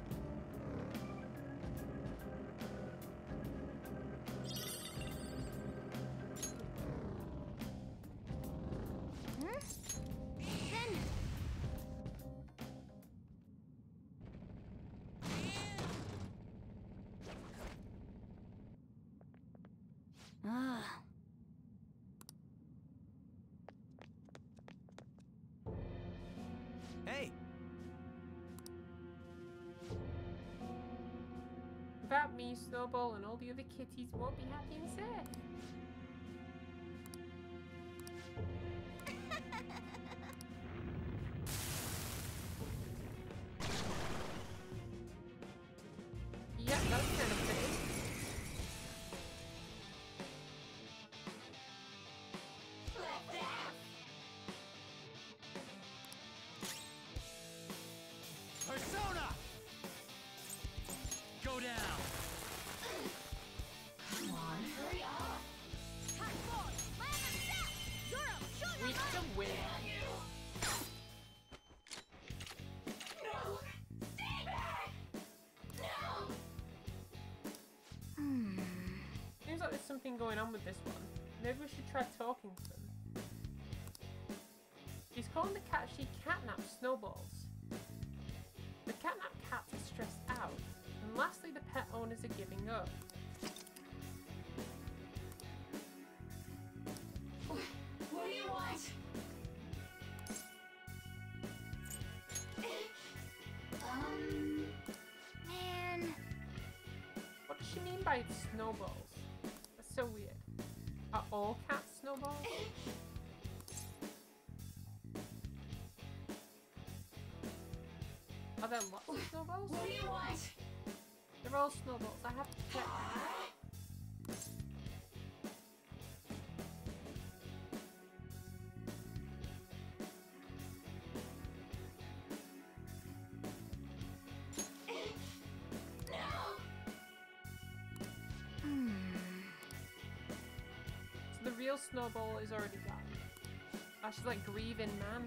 Hmm? Then Ah. Hey, Without me, Snowball, and all the other kitties won't be happy and sad. Yeah, that's kind of fitting. Persona! Go down! Come on, hurry up! Hot forward, lather south! Zoro, show your We light! can win. No! Stay back! No! Hmm. Seems like there's something going on with this one. Maybe we should try talking to them. She's calling the cat she catnapped Snowballs. The catnap cats are stressed out. And lastly, the pet owners are giving up. What do you want? um... Man. What does she mean by snowballs? That's so weird. Are all cats snowballs? Are there lots of snowballs? What do you want? They're all snowballs. I have to check. So the real snowball is already gone. Oh, she's like grieving, man.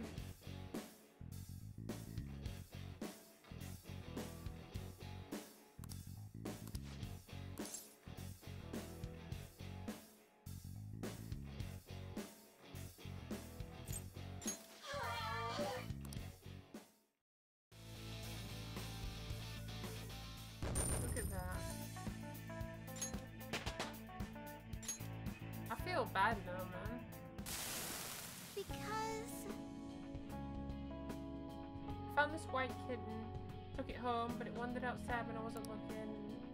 Look at that. I feel bad now, man. Because... Found this white kitten, took it home, but it wandered outside when I wasn't looking.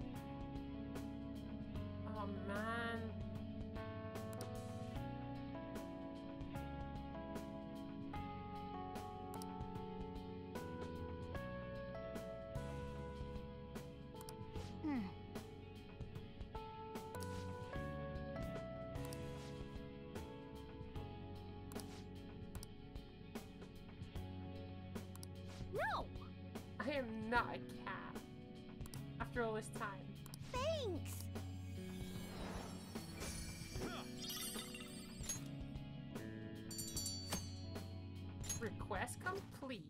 Oh man. Hmm. No! I am not a cat. After all this time. Thanks! Request complete.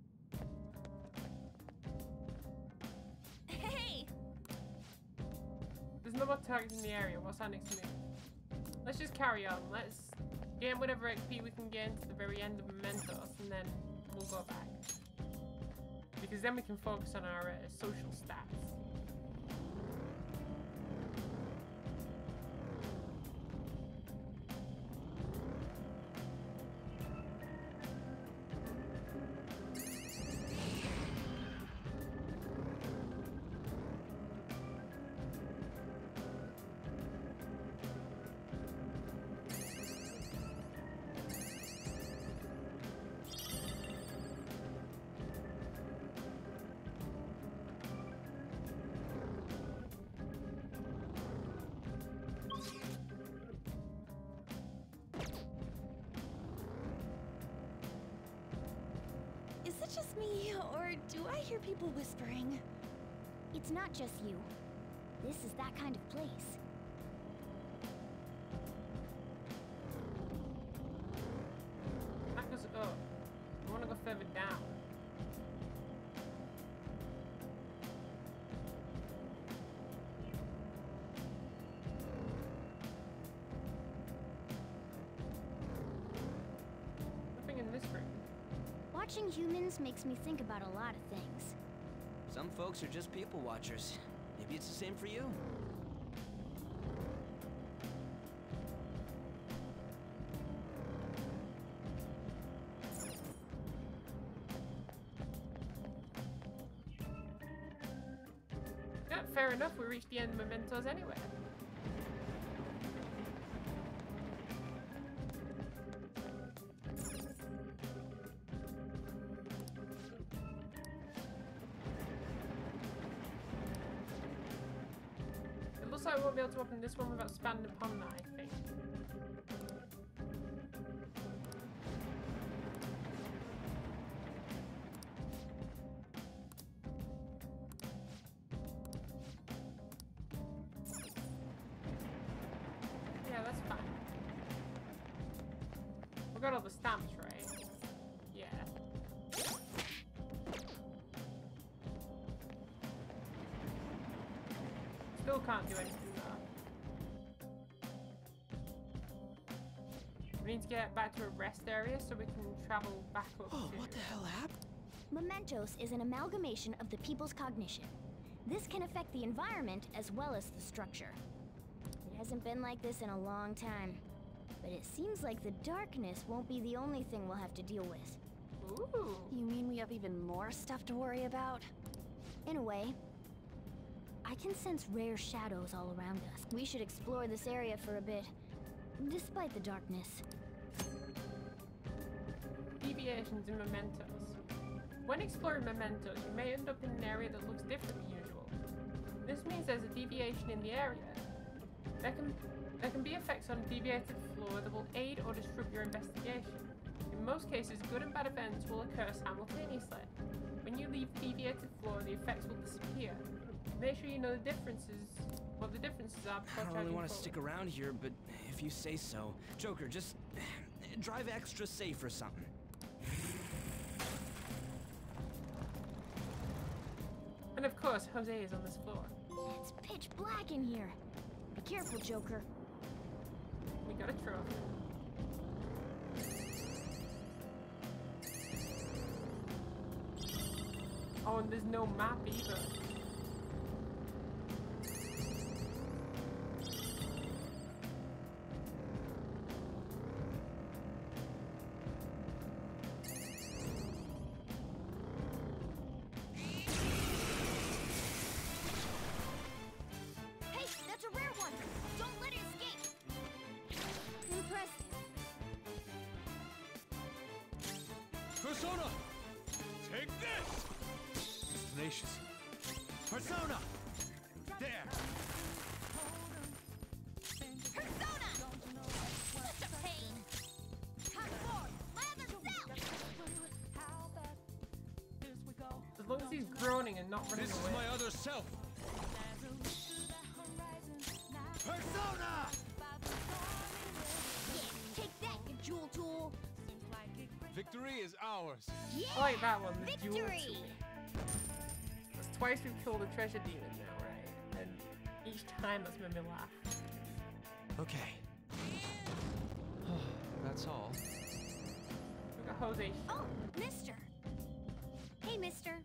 Hey! There's no more targets in the area. What's our next move? Let's just carry on. Let's gain whatever X P we can gain to the very end of Mementos, and then we'll go back. Because then we can focus on our uh, social stats. Is it just me, or do I hear people whispering? It's not just you. This is that kind of place. That goes up. I want to go further down. Nothing in this room. Watching humans makes me think about a lot of things. Some folks are just people watchers. Maybe it's the same for you. Yeah, fair enough. We reached the end of Mementos anyway. It looks like we won't be able to open this one without expanding upon that, I think. Yeah, that's fine. We got all the stamps, right? Yeah. Still can't do anything though. We need to get back to a rest area so we can travel back up Oh, to... what the hell happened? Mementos is an amalgamation of the people's cognition. This can affect the environment as well as the structure. It hasn't been like this in a long time, but it seems like the darkness won't be the only thing we'll have to deal with. Ooh. You mean we have even more stuff to worry about? In a way. I can sense rare shadows all around us. We should explore this area for a bit, despite the darkness. Deviations in Mementos. When exploring mementos, you may end up in an area that looks different than usual. This means there's a deviation in the area. There can, there can be effects on a deviated floor that will aid or disrupt your investigation. In most cases, good and bad events will occur simultaneously. When you leave the deviated floor, the effects will disappear. Make sure you know the differences, what the differences are before I don't really charging want to forward. stick around here, but if you say so. Joker, just drive extra safe or something. And of course, Jose is on this floor. It's pitch black in here. Be careful, Joker. We got a trophy. Oh, and there's no map either. Hey, that's a rare one! Don't let it escape! Impressive. Persona! Take this! Tenacious. Persona! There! Persona! Such a pain! Come forward! Lather south! As long as he's groaning and not running This away. is my other self! Persona! Yeah, take that, you jewel tool! Victory is ours! Yeah! I like that one, the jewel Victory! tool. That's twice we've killed a treasure demon now, right? And each time that's made me laugh. Okay. That's all. We got Jose. Oh, mister! Hey, mister.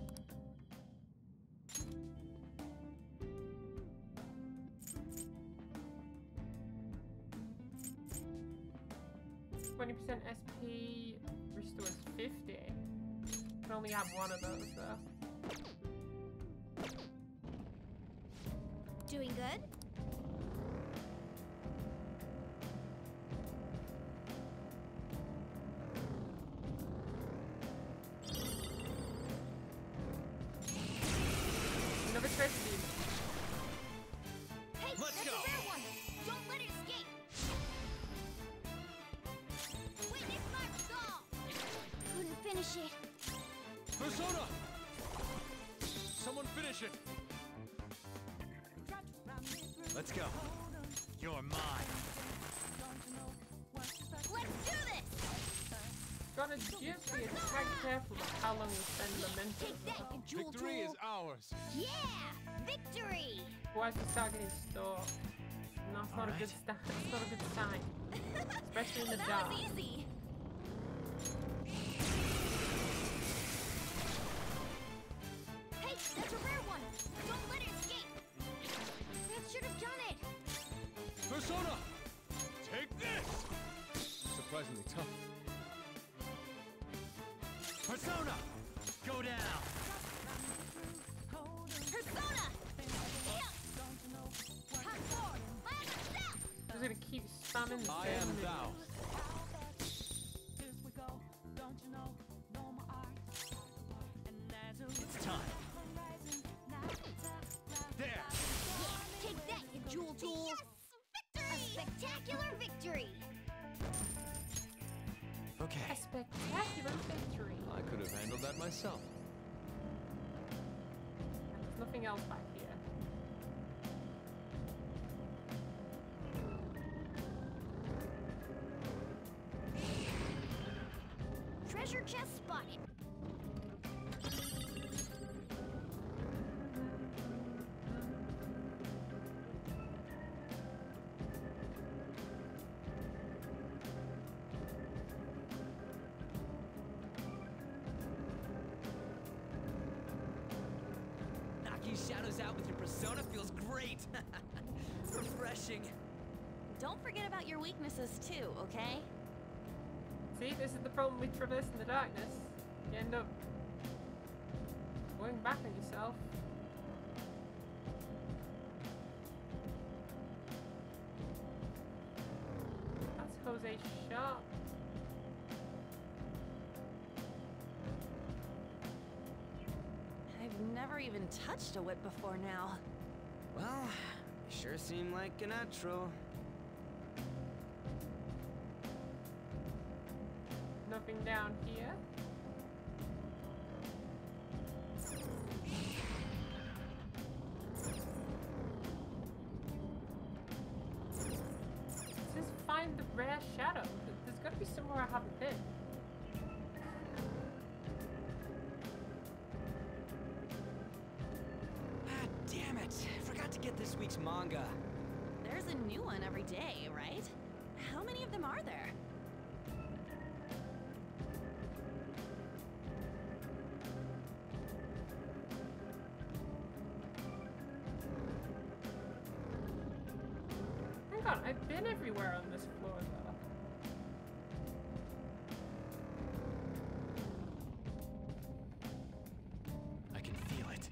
twenty percent S P restores fifty. Can only have one of those though. Doing good? Another treasure demon. Hey, Let's that's go. a rare one! Don't let it escape! Witness my resolve! Couldn't finish it. Persona! Someone finish it! Let's go. You're mine. Let's do this! Gotta just be a tad careful about how long we spend mementos. Take that, you jewel Victory tool! is ours! Yeah! Victory! Otherwise we start getting stalked. And that's not a good sta- that's not a good sign. Especially in the that dark. was easy! Hey, that's a rare one! Don't let it escape! That should have done it! Persona! Take this! Surprisingly tough. Persona! Go down! Persona! Yeah! Come forward! Lather south! Just gonna keep spamming the I same am move. thou. It's time. There! Yeah, take that, you jewel tool! Yes! Victory! A spectacular victory! Okay. A spectacular victory. I could have handled that myself. And there's nothing else back here. Treasure chest spotted! Knocking shadows out with your persona feels great. Refreshing. Don't forget about your weaknesses too, okay? See, this is the problem with traversing the darkness. You end up going back on yourself. That's Jose Sharp. never even touched a whip before now. Well, you sure seem like a natural. Nothing down here. It says find the rare shadow. There's got to be somewhere I haven't been. Ah, damn it! Forgot to get this week's manga. There's a new one every day, right? How many of them are there? Hang on, I've been everywhere on this floor though. I can feel it.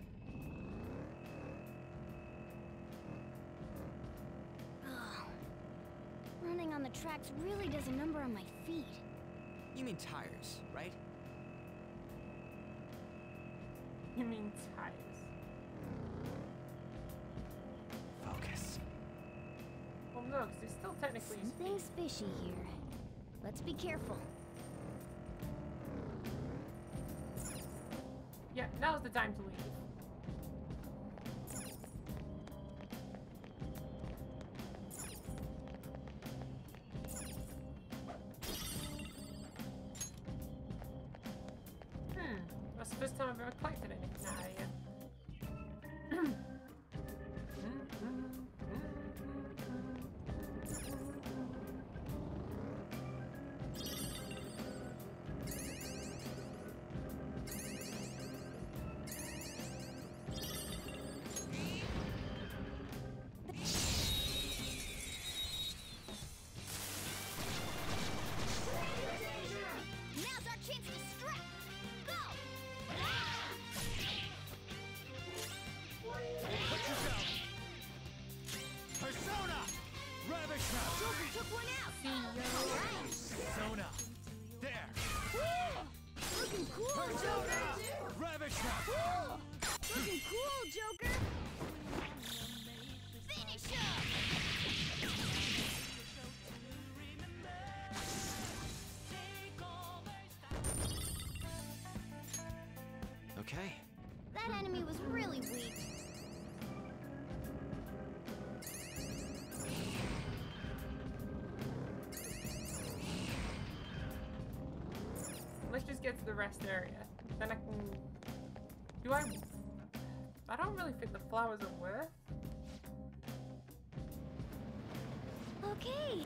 Oh, running on the tracks really does a number on my feet. You mean tires, right? You mean tires? Focus. Well, no, because it's still technically Something's fishy here. Let's be careful. Yeah, now's the time to leave. Hmm, that's the first time I've ever collected anything out of here. Now's our chance to strike! Go! Put yourself! Persona! Ravish Trap! Joker took one out! Persona! There! Looking cool, Persona! Joker! Ravish Trap! Cool! Looking cool, Joker! Finish him! Okay. That enemy was really weak. Let's just get to the rest area. Then I can... Do I... I don't really think the flowers are worth. Okay.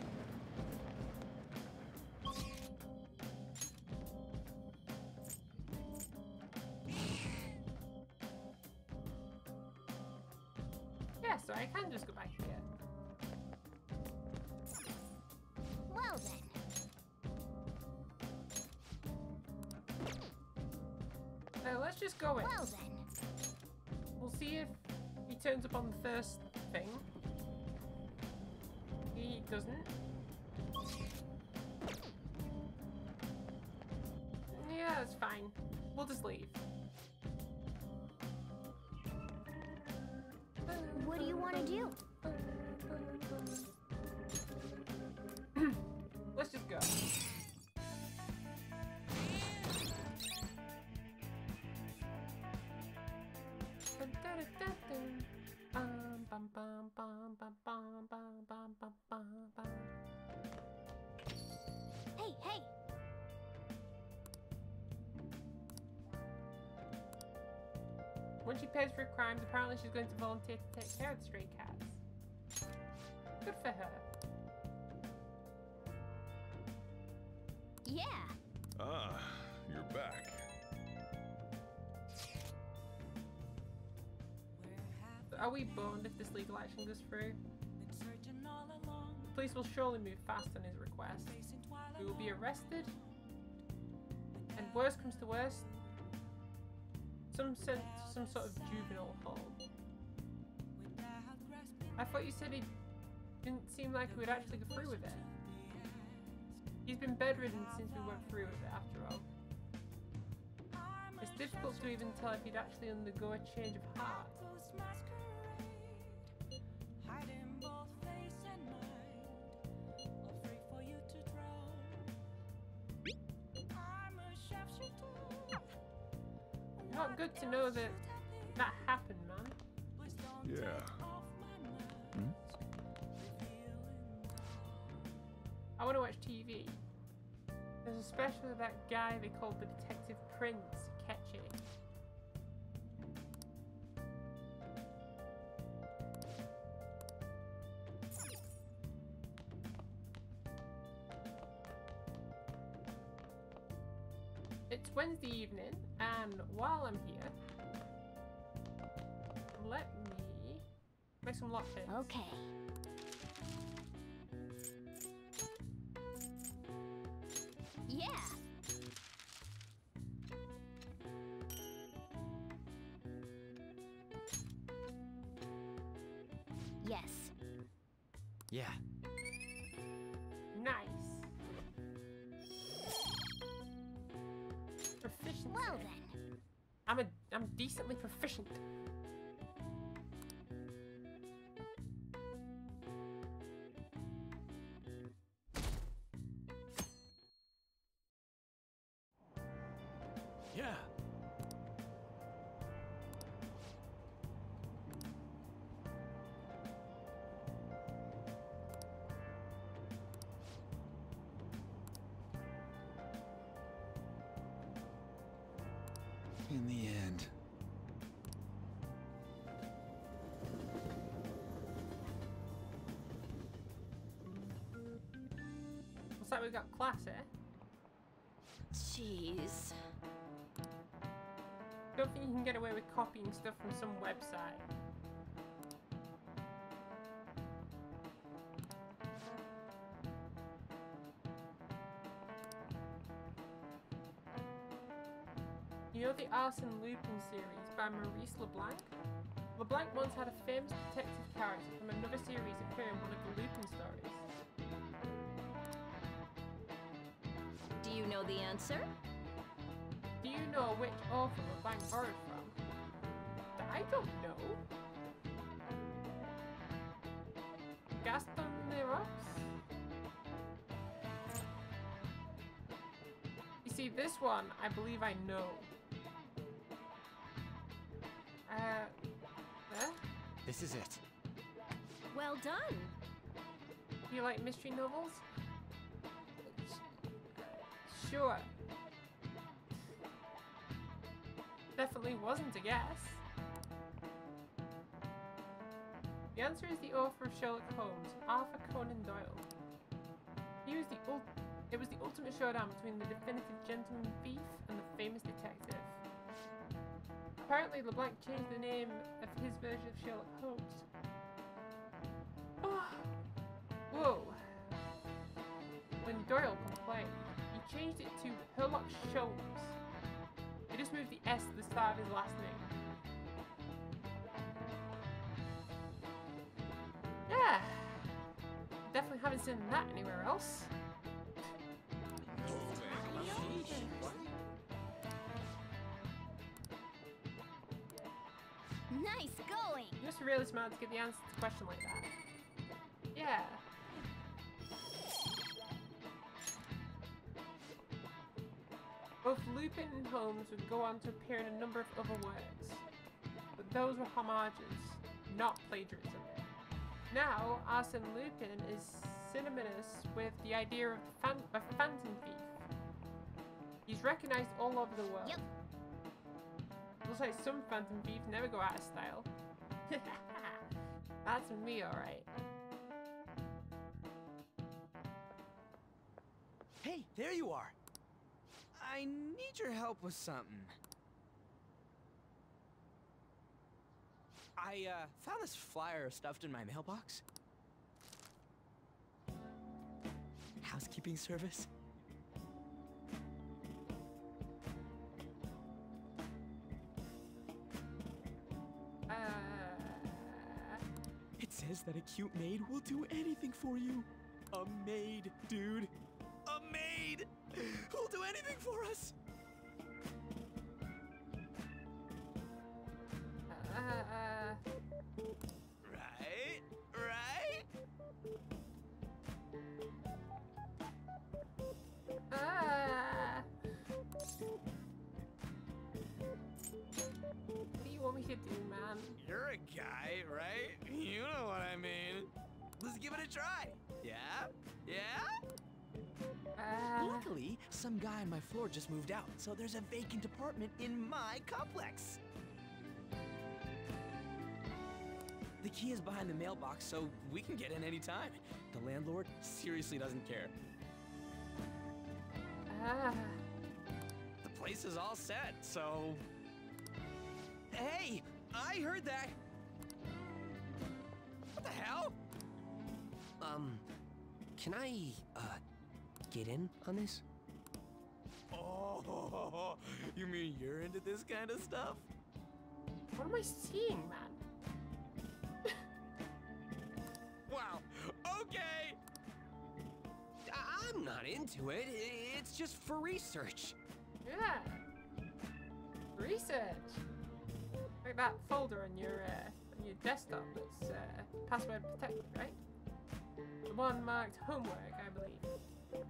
Yeah, so I can just go back here. Well then. So let's just go in. Well then. We'll see if he turns up on the first thing. He doesn't. Yeah, that's fine. We'll just leave. What do you want to do? Let's just go. Um, bum, bum, bum, bum, bum, bum, bum, bum, bum, bum. Hey, hey! When she pays for crimes, apparently she's going to volunteer to take care of the stray cats. Good for her. Yeah. Ah, you're back. Are we boned if this legal action goes through? The police will surely move fast on his request. We will be arrested, and worst comes to worst, some sent to some sort of juvenile hall. I thought you said he didn't seem like he would actually go through with it. He's been bedridden since we went through with it, after all. Mister difficult to even tell if he'd actually undergo a change of heart. Not good to know that that happened, man. Yeah. I want to watch T V. There's a special of that guy they called the Detective Prince, Ketchy. It's Wednesday evening, and while I'm here, let me make some lock picks. Okay. Yeah. Yes. Yeah. Nice. Proficiency. Well then. I'm a I'm decently proficient. Yeah. In the end. Looks like we got class here. Jeez. Don't think you can get away with copying stuff from some website. You know the Arsène Lupin series by Maurice LeBlanc? LeBlanc once had a famous detective character from another series appear in one of the Lupin stories. Do you know the answer? Do you know which author LeBlanc borrowed from? I don't know. Gaston Leroux? You see, this one, I believe I know. Uh, there? This is it. Well done. You like mystery novels? Sure. Definitely wasn't a guess. The answer is the author of Sherlock Holmes, Arthur Conan Doyle. He was the ul it was the ultimate showdown between the definitive gentleman thief and the famous detective. Apparently, LeBlanc changed the name of his version of Sherlock Holmes. Oh. Whoa. When Doyle complained, he changed it to Herlock Sholmes. He just moved the S to the start of his last name. Yeah. Definitely haven't seen that anywhere else. Nice going. You must be really smart to get the answer to a question like that. Yeah. Both Lupin and Holmes would go on to appear in a number of other works, but those were homages, not plagiarism. Now, Arsène Lupin is synonymous with the idea of fan a phantom thief. He's recognized all over the world. Yep. Looks like some phantom thieves never go out of style. That's me, alright. Hey, there you are. I need your help with something. I, uh, found this flyer stuffed in my mailbox. Housekeeping service? Uh... It says that a cute maid will do anything for you. A maid, dude. A maid! Who'll do anything for us? we could do, man. You're a guy, right? You know what I mean. Let's give it a try. Yeah? Yeah? Uh, Luckily, some guy on my floor just moved out, so there's a vacant apartment in my complex. The key is behind the mailbox, so we can get in anytime. The landlord seriously doesn't care. Ah. The place is all set, so... Hey! I heard that! What the hell? Um, can I, uh, get in on this? Oh, you mean you're into this kind of stuff? What am I seeing, man? Wow, okay! I I'm not into it. It's just for research. Yeah. Research. Like that folder on your uh, on your desktop that's uh, password protected, right? The one marked homework, I believe.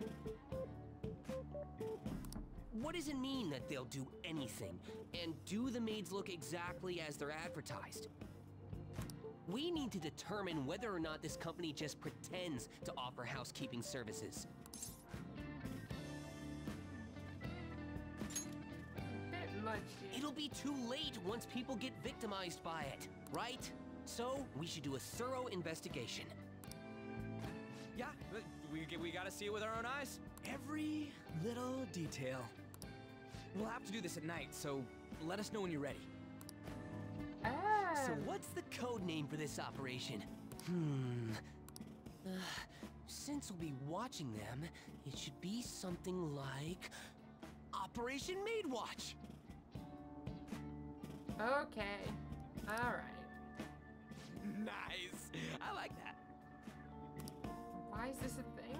What does it mean that they'll do anything? And do the maids look exactly as they're advertised? We need to determine whether or not this company just pretends to offer housekeeping services. Bit much, dude. It'll be too late once people get victimized by it, right? So, we should do a thorough investigation. Yeah, we, we gotta see it with our own eyes. Every little detail. We'll have to do this at night, so let us know when you're ready. Ah. So what's the code name for this operation? Hmm. Uh, since we'll be watching them, it should be something like Operation Maid Watch. Okay. All right. Nice. I like that. Why is this a thing?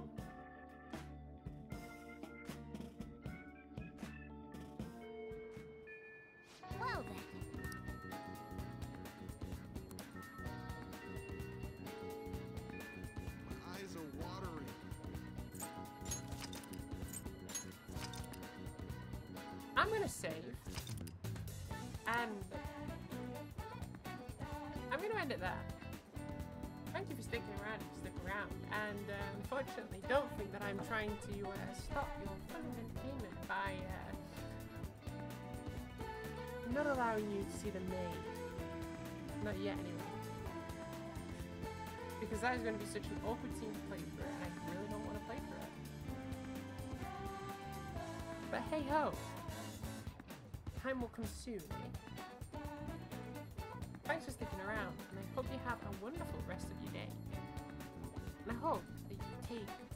Well then. My eyes are watering. I'm gonna save. And I'm gonna end it there. Thank you for sticking around if you stick around. And uh, unfortunately, don't think that I'm trying to uh, stop your fun and entertainment by uh, not allowing you to see the maid. Not yet, anyway. Because that is going to be such an awkward scene to play through, and I really don't want to play through it. But hey ho, time will come soon, eh? Thanks for sticking around, and I hope you have a wonderful rest of your day. And I hope that you take